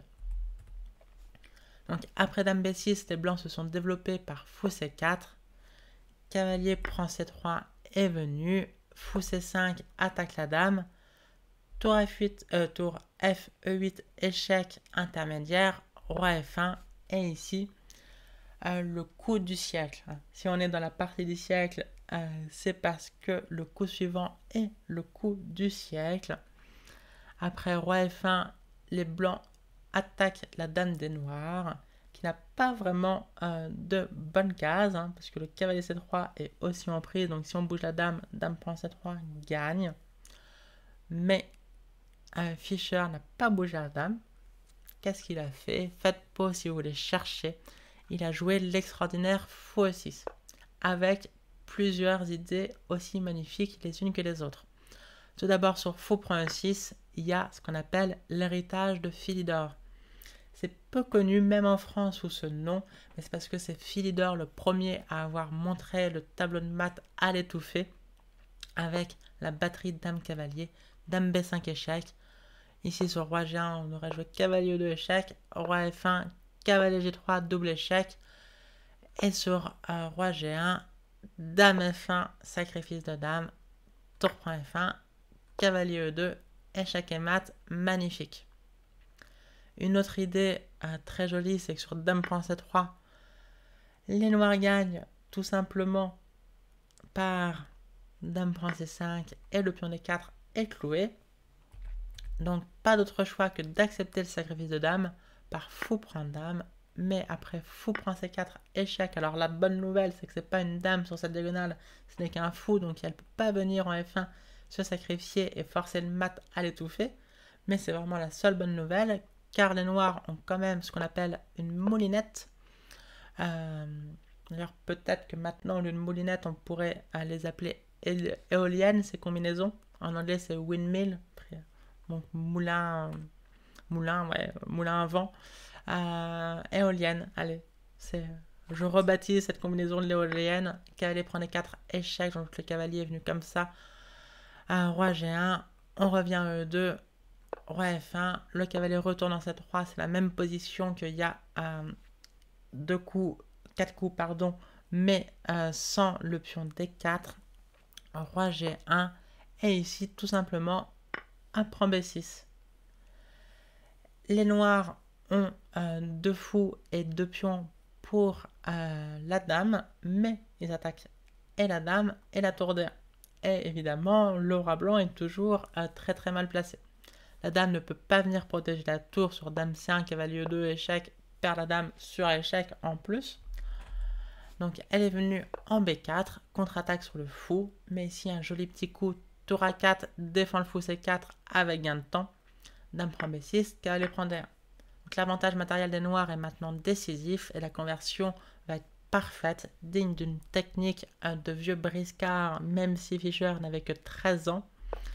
A: Donc après dame B six, les blancs se sont développés par fou C quatre. Cavalier prend C trois est venu. Fou C cinq attaque la dame. Tour F huit, euh, tour F E huit, échec intermédiaire. Roi F un. Et ici, euh, le coup du siècle. Si on est dans la partie du siècle, euh, c'est parce que le coup suivant est le coup du siècle. Après Roi F un, les blancs attaquent la dame des noirs, qui n'a pas vraiment euh, de bonne case, hein, parce que le cavalier C trois est aussi en prise, donc si on bouge la dame, dame prend C trois, gagne. Mais euh, Fischer n'a pas bougé la dame. Qu'est-ce qu'il a fait? Faites pause si vous voulez chercher. Il a joué l'extraordinaire fou E six, avec plusieurs idées aussi magnifiques les unes que les autres. Tout d'abord, sur fou prend E six, il y a ce qu'on appelle l'héritage de Philidor. C'est peu connu, même en France, sous ce nom, mais c'est parce que c'est Philidor le premier à avoir montré le tableau de maths à l'étouffer, avec la batterie dame cavalier, dame B cinq échec. Ici sur roi G un, on aurait joué cavalier E deux échec, roi F un, cavalier G trois, double échec. Et sur euh, roi G un, dame F un, sacrifice de dame, tour prend F un, cavalier E deux, échec et mat, magnifique. Une autre idée euh, très jolie, c'est que sur dame prend C trois, les noirs gagnent tout simplement par dame prend C cinq et le pion D quatre est cloué. Donc pas d'autre choix que d'accepter le sacrifice de dame par fou prend dame, mais après fou prend C quatre, échec. Alors la bonne nouvelle, c'est que c'est pas une dame sur cette diagonale, ce n'est qu'un fou, donc elle ne peut pas venir en F un se sacrifier et forcer le mat à l'étouffer. Mais c'est vraiment la seule bonne nouvelle, car les noirs ont quand même ce qu'on appelle une moulinette. Euh, D'ailleurs, peut-être que maintenant, une moulinette, on pourrait euh, les appeler éoliennes, ces combinaisons. En anglais, c'est windmill. Donc moulin, moulin, ouais, moulin à vent, euh, éolienne, allez, c'est, je rebaptise cette combinaison de l'éolienne, cavalier prend les quatre échecs, donc le cavalier est venu comme ça, euh, roi G un, on revient à E deux, roi F un, le cavalier retourne en C trois, c'est la même position qu'il y a euh, deux coups, quatre coups, pardon, mais euh, sans le pion D quatre, roi G un, et ici tout simplement un prend B six. Les noirs ont euh, deux fous et deux pions pour euh, la dame, mais ils attaquent et la dame et la tour D un. Et évidemment, le roi blanc est toujours euh, très très mal placé. La dame ne peut pas venir protéger la tour sur dame C un, cavalier E deux, échec, perd la dame sur échec en plus. Donc elle est venue en B quatre, contre-attaque sur le fou, mais ici un joli petit coup, tour A quatre, défend le fou C quatre avec gain de temps. Dame prend B six, cavalier prend D un. Donc l'avantage matériel des noirs est maintenant décisif et la conversion va être parfaite, digne d'une technique de vieux briscard, même si Fischer n'avait que treize ans.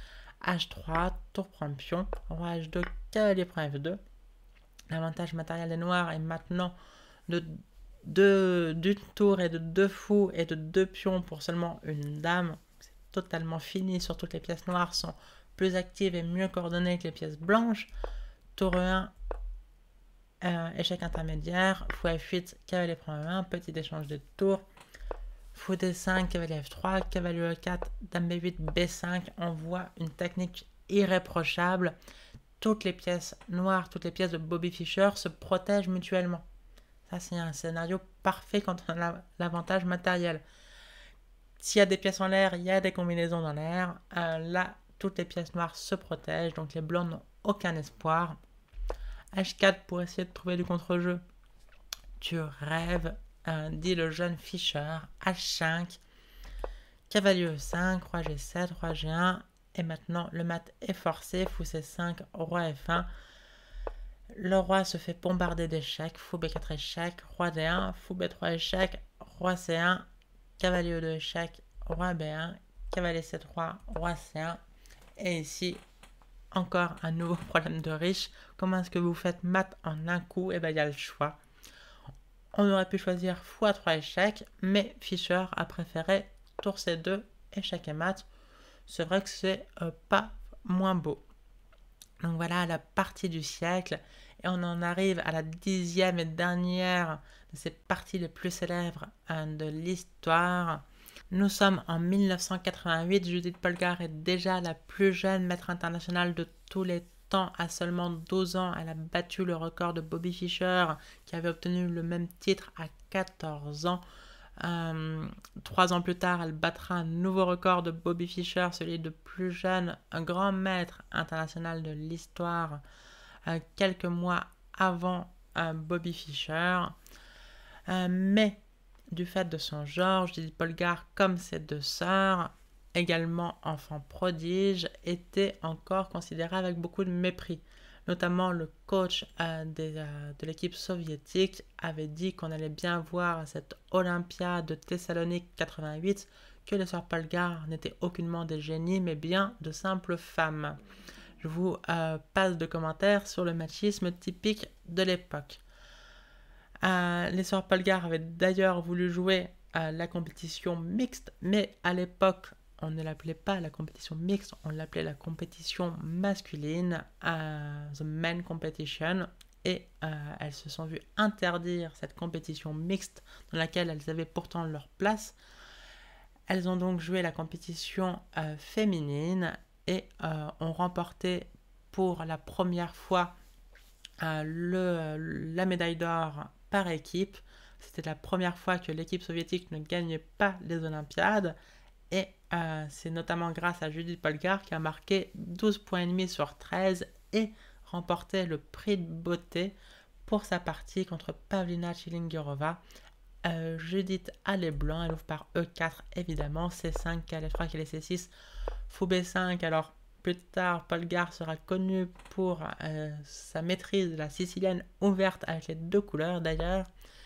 A: H trois, tour prend pion, roi H deux, cavalier prend F deux. L'avantage matériel des noirs est maintenant de deux, d'une tour et de deux fous et de deux pions pour seulement une dame. C'est totalement fini, surtout que les pièces noires sont plus actives et mieux coordonnées que les pièces blanches. Tour E un, euh, échec intermédiaire, fou F huit, cavalier prend E un, petit échange de tours. Fou D cinq, cavalier F trois, cavalier E quatre, dame B huit, B cinq. On voit une technique irréprochable. Toutes les pièces noires, toutes les pièces de Bobby Fischer se protègent mutuellement. Ça, c'est un scénario parfait quand on a l'avantage matériel. S'il y a des pièces en l'air, il y a des combinaisons dans l'air. Euh, là, toutes les pièces noires se protègent, donc les blancs n'ont aucun espoir. H quatre pour essayer de trouver du contre-jeu. Tu rêves, euh, dit le jeune Fischer. H cinq, cavalier E cinq, roi G sept, roi G un. Et maintenant, le mat est forcé, fou C cinq, roi F un. Le roi se fait bombarder d'échecs, fou B quatre échec, roi D un, fou B trois échec, roi C un, cavalier E deux échec, roi B un, cavalier C trois, roi C un. Et ici, encore un nouveau problème de riche. Comment est-ce que vous faites mat en un coup? Et bien, il y a le choix. On aurait pu choisir fou à trois échecs, mais Fischer a préféré tour C deux, échec et mat. C'est vrai que c'est euh, pas moins beau. Donc voilà la partie du siècle. Et on en arrive à la dixième et dernière de ces parties les plus célèbres hein, de l'histoire. Nous sommes en mille neuf cent quatre-vingt-huit. Judith Polgar est déjà la plus jeune maître internationale de tous les temps. À seulement douze ans, elle a battu le record de Bobby Fischer, qui avait obtenu le même titre à quatorze ans. Euh, trois ans plus tard, elle battra un nouveau record de Bobby Fischer, celui de plus jeune, un grand maître international de l'histoire, euh, quelques mois avant euh, Bobby Fischer. Euh, mais du fait de son genre, Judith Polgar, comme ses deux sœurs, également enfants prodiges, était encore considérée avec beaucoup de mépris. Notamment le coach euh, des, euh, de l'équipe soviétique avait dit qu'on allait bien voir à cette Olympiade de Thessalonique quatre-vingt-huit que les sœurs Polgar n'étaient aucunement des génies mais bien de simples femmes. Je vous euh, passe de commentaires sur le machisme typique de l'époque. Euh, les sœurs Polgar avaient d'ailleurs voulu jouer à la compétition mixte, mais à l'époque, on ne l'appelait pas la compétition mixte, on l'appelait la compétition masculine, uh, the men competition, et euh, elles se sont vues interdire cette compétition mixte dans laquelle elles avaient pourtant leur place. Elles ont donc joué la compétition euh, féminine et euh, ont remporté pour la première fois euh, le, la médaille d'or par équipe. C'était la première fois que l'équipe soviétique ne gagnait pas les Olympiades. Et euh, c'est notamment grâce à Judith Polgar qui a marqué douze points et demi sur treize et remporté le prix de beauté pour sa partie contre Pavlina Chilingirova. Euh, Judith a les blancs, elle ouvre par E quatre évidemment, C cinq, K trois, K C six, Fou B cinq. Alors plus tard, Polgar sera connu pour euh, sa maîtrise de la sicilienne ouverte avec les deux couleurs d'ailleurs.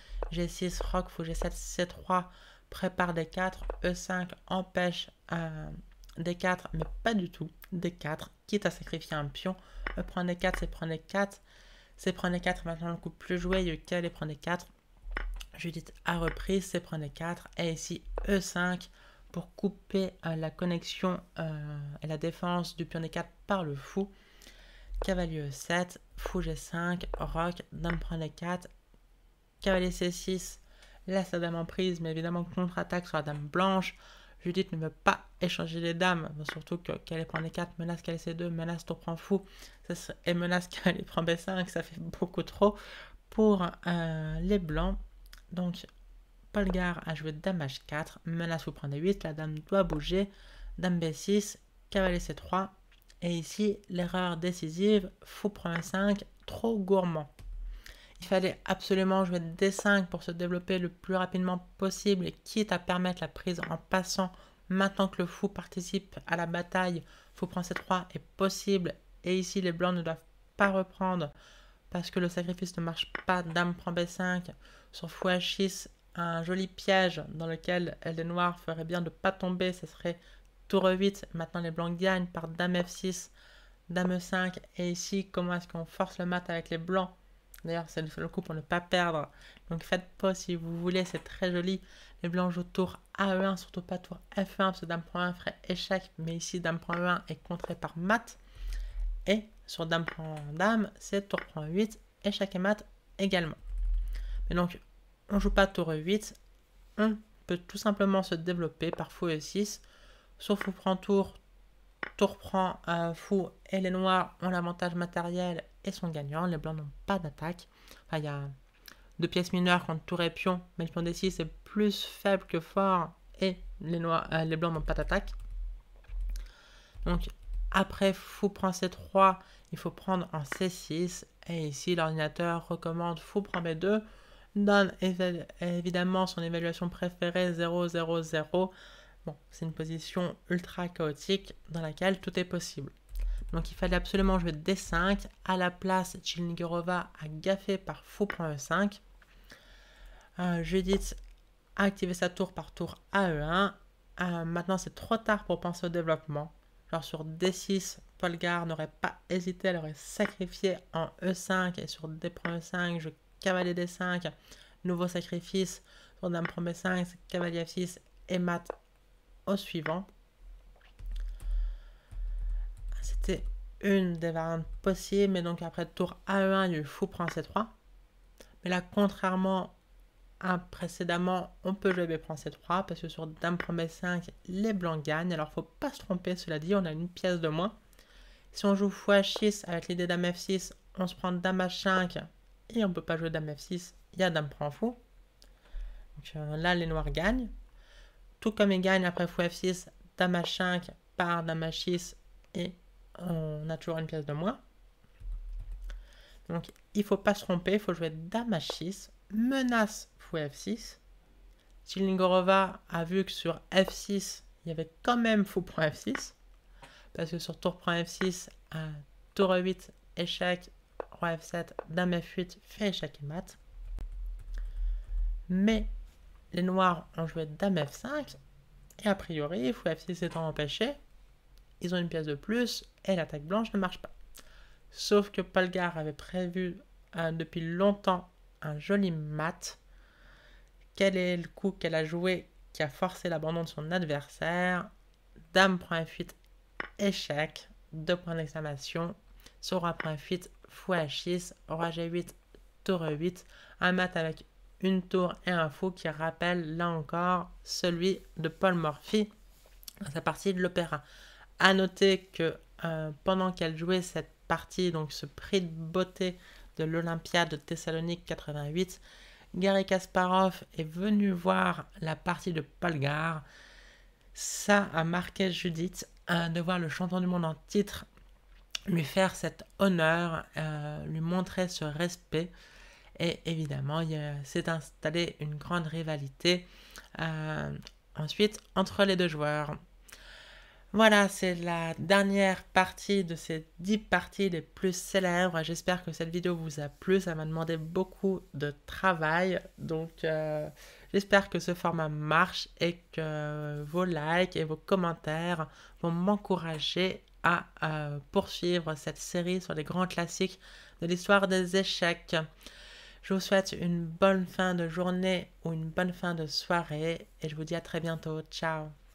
A: G six, Roc, Fou G sept, C trois, prépare D quatre, E cinq empêche euh, D quatre, mais pas du tout, D quatre, quitte à sacrifier un pion. E prend D quatre, C prend D quatre, C prend D quatre, maintenant le coup plus joué, il y a eu K et prend D quatre. Judith a repris, C prend D quatre, et ici E cinq pour couper euh, la connexion euh, et la défense du pion D quatre par le fou. Cavalier E sept, Fou G cinq, Roc, Dame prend D quatre, Cavalier C six, laisse la dame en prise, mais évidemment contre-attaque sur la dame blanche. Judith ne veut pas échanger les dames, surtout que cavalier prend D quatre, menace cavalier C deux, menace tour prend fou, et menace cavalier prend B cinq, ça fait beaucoup trop pour euh, les blancs. Donc Polgar a joué dame H quatre, menace fou prend D huit, la dame doit bouger, dame B six, cavalier C trois, et ici l'erreur décisive, fou prend E cinq, trop gourmand. Il fallait absolument jouer D cinq pour se développer le plus rapidement possible et quitte à permettre la prise en passant. Maintenant que le fou participe à la bataille, fou prend C trois est possible et ici les blancs ne doivent pas reprendre parce que le sacrifice ne marche pas. Dame prend B cinq sur fou H six, un joli piège dans lequel les noirs feraient bien de ne pas tomber, ce serait tour E huit. Maintenant les blancs gagnent par dame F six, dame E cinq et ici comment est-ce qu'on force le mat avec les blancs? D'ailleurs, c'est le coup pour ne pas perdre. Donc faites pas si vous voulez, c'est très joli. Les blancs jouent tour A E un, surtout pas tour F un, parce que dame prend un ferait échec. Mais ici, dame prend E un est contré par mat. Et sur dame prend dame, c'est tour prend huit, échec et mat également. Mais donc, on joue pas tour E huit. On peut tout simplement se développer par fou E six. Sur fou prend tour, tour prend euh, fou et les noirs ont l'avantage matériel et sont gagnants. Les blancs n'ont pas d'attaque. Enfin, il y a deux pièces mineures contre tour et pion, mais le pion D six est plus faible que fort et les, noirs, euh, les blancs n'ont pas d'attaque. Donc après fou prend C trois, il faut prendre en C six et ici l'ordinateur recommande fou prend B deux, donne évidemment son évaluation préférée zéro zéro zéro. Bon, c'est une position ultra chaotique dans laquelle tout est possible. Donc il fallait absolument jouer D cinq. À la place, Chilingirova a gaffé par fou prend E cinq. Euh, Judith a activé sa tour par tour A E un. Euh, maintenant, c'est trop tard pour penser au développement. Genre sur D six, Polgar n'aurait pas hésité, elle aurait sacrifié en E cinq. Et sur D prend E cinq, je cavalier D cinq. nouveau sacrifice sur dame prend b cinq, cavalier f six et mat au suivant. C'était une des variantes possibles, mais donc après tour a e un, il y a eu fou prend c trois. Mais là, contrairement à précédemment, on peut jouer b prend c trois, parce que sur dame prend b cinq, les blancs gagnent. Alors, faut pas se tromper, cela dit, on a une pièce de moins. Si on joue fou h six avec l'idée dame f six, on se prend dame h cinq, et on peut pas jouer dame f six, il y a dame prend fou. Donc euh, là, les noirs gagnent. Tout comme ils gagnent après fou f six, dame h cinq par dame h six, et on a toujours une pièce de moins. Donc il faut pas se tromper, il faut jouer dame h six, menace fou f six. Chilingorova a vu que sur f six, il y avait quand même fou prend f six. Parce que sur tour prend f six, euh, tour e huit, échec, roi f sept, dame f huit, fait échec et mat. Mais les noirs ont joué dame f cinq, et a priori, fou f six étant empêché, ils ont une pièce de plus, et l'attaque blanche ne marche pas. Sauf que Polgar avait prévu euh, depuis longtemps un joli mat. Quel est le coup qu'elle a joué qui a forcé l'abandon de son adversaire? Dame prend f huit, échec, deux points d'exclamation. Sur roi prend f huit, fou h six, roi g huit, tour e huit. Un mat avec une tour et un fou qui rappelle là encore celui de Paul Morphy dans sa partie de l'opéra. A noter que euh, pendant qu'elle jouait cette partie, donc ce prix de beauté de l'Olympiade de Thessalonique quatre-vingt-huit, Garry Kasparov est venu voir la partie de Polgar. Ça a marqué Judith euh, de voir le champion du monde en titre lui faire cet honneur, euh, lui montrer ce respect. Et évidemment, il s'est installé une grande rivalité euh, ensuite entre les deux joueurs. Voilà, c'est la dernière partie de ces dix parties les plus célèbres. J'espère que cette vidéo vous a plu. Ça m'a demandé beaucoup de travail. Donc, euh, j'espère que ce format marche et que vos likes et vos commentaires vont m'encourager à euh, poursuivre cette série sur les grands classiques de l'histoire des échecs. Je vous souhaite une bonne fin de journée ou une bonne fin de soirée et je vous dis à très bientôt. Ciao!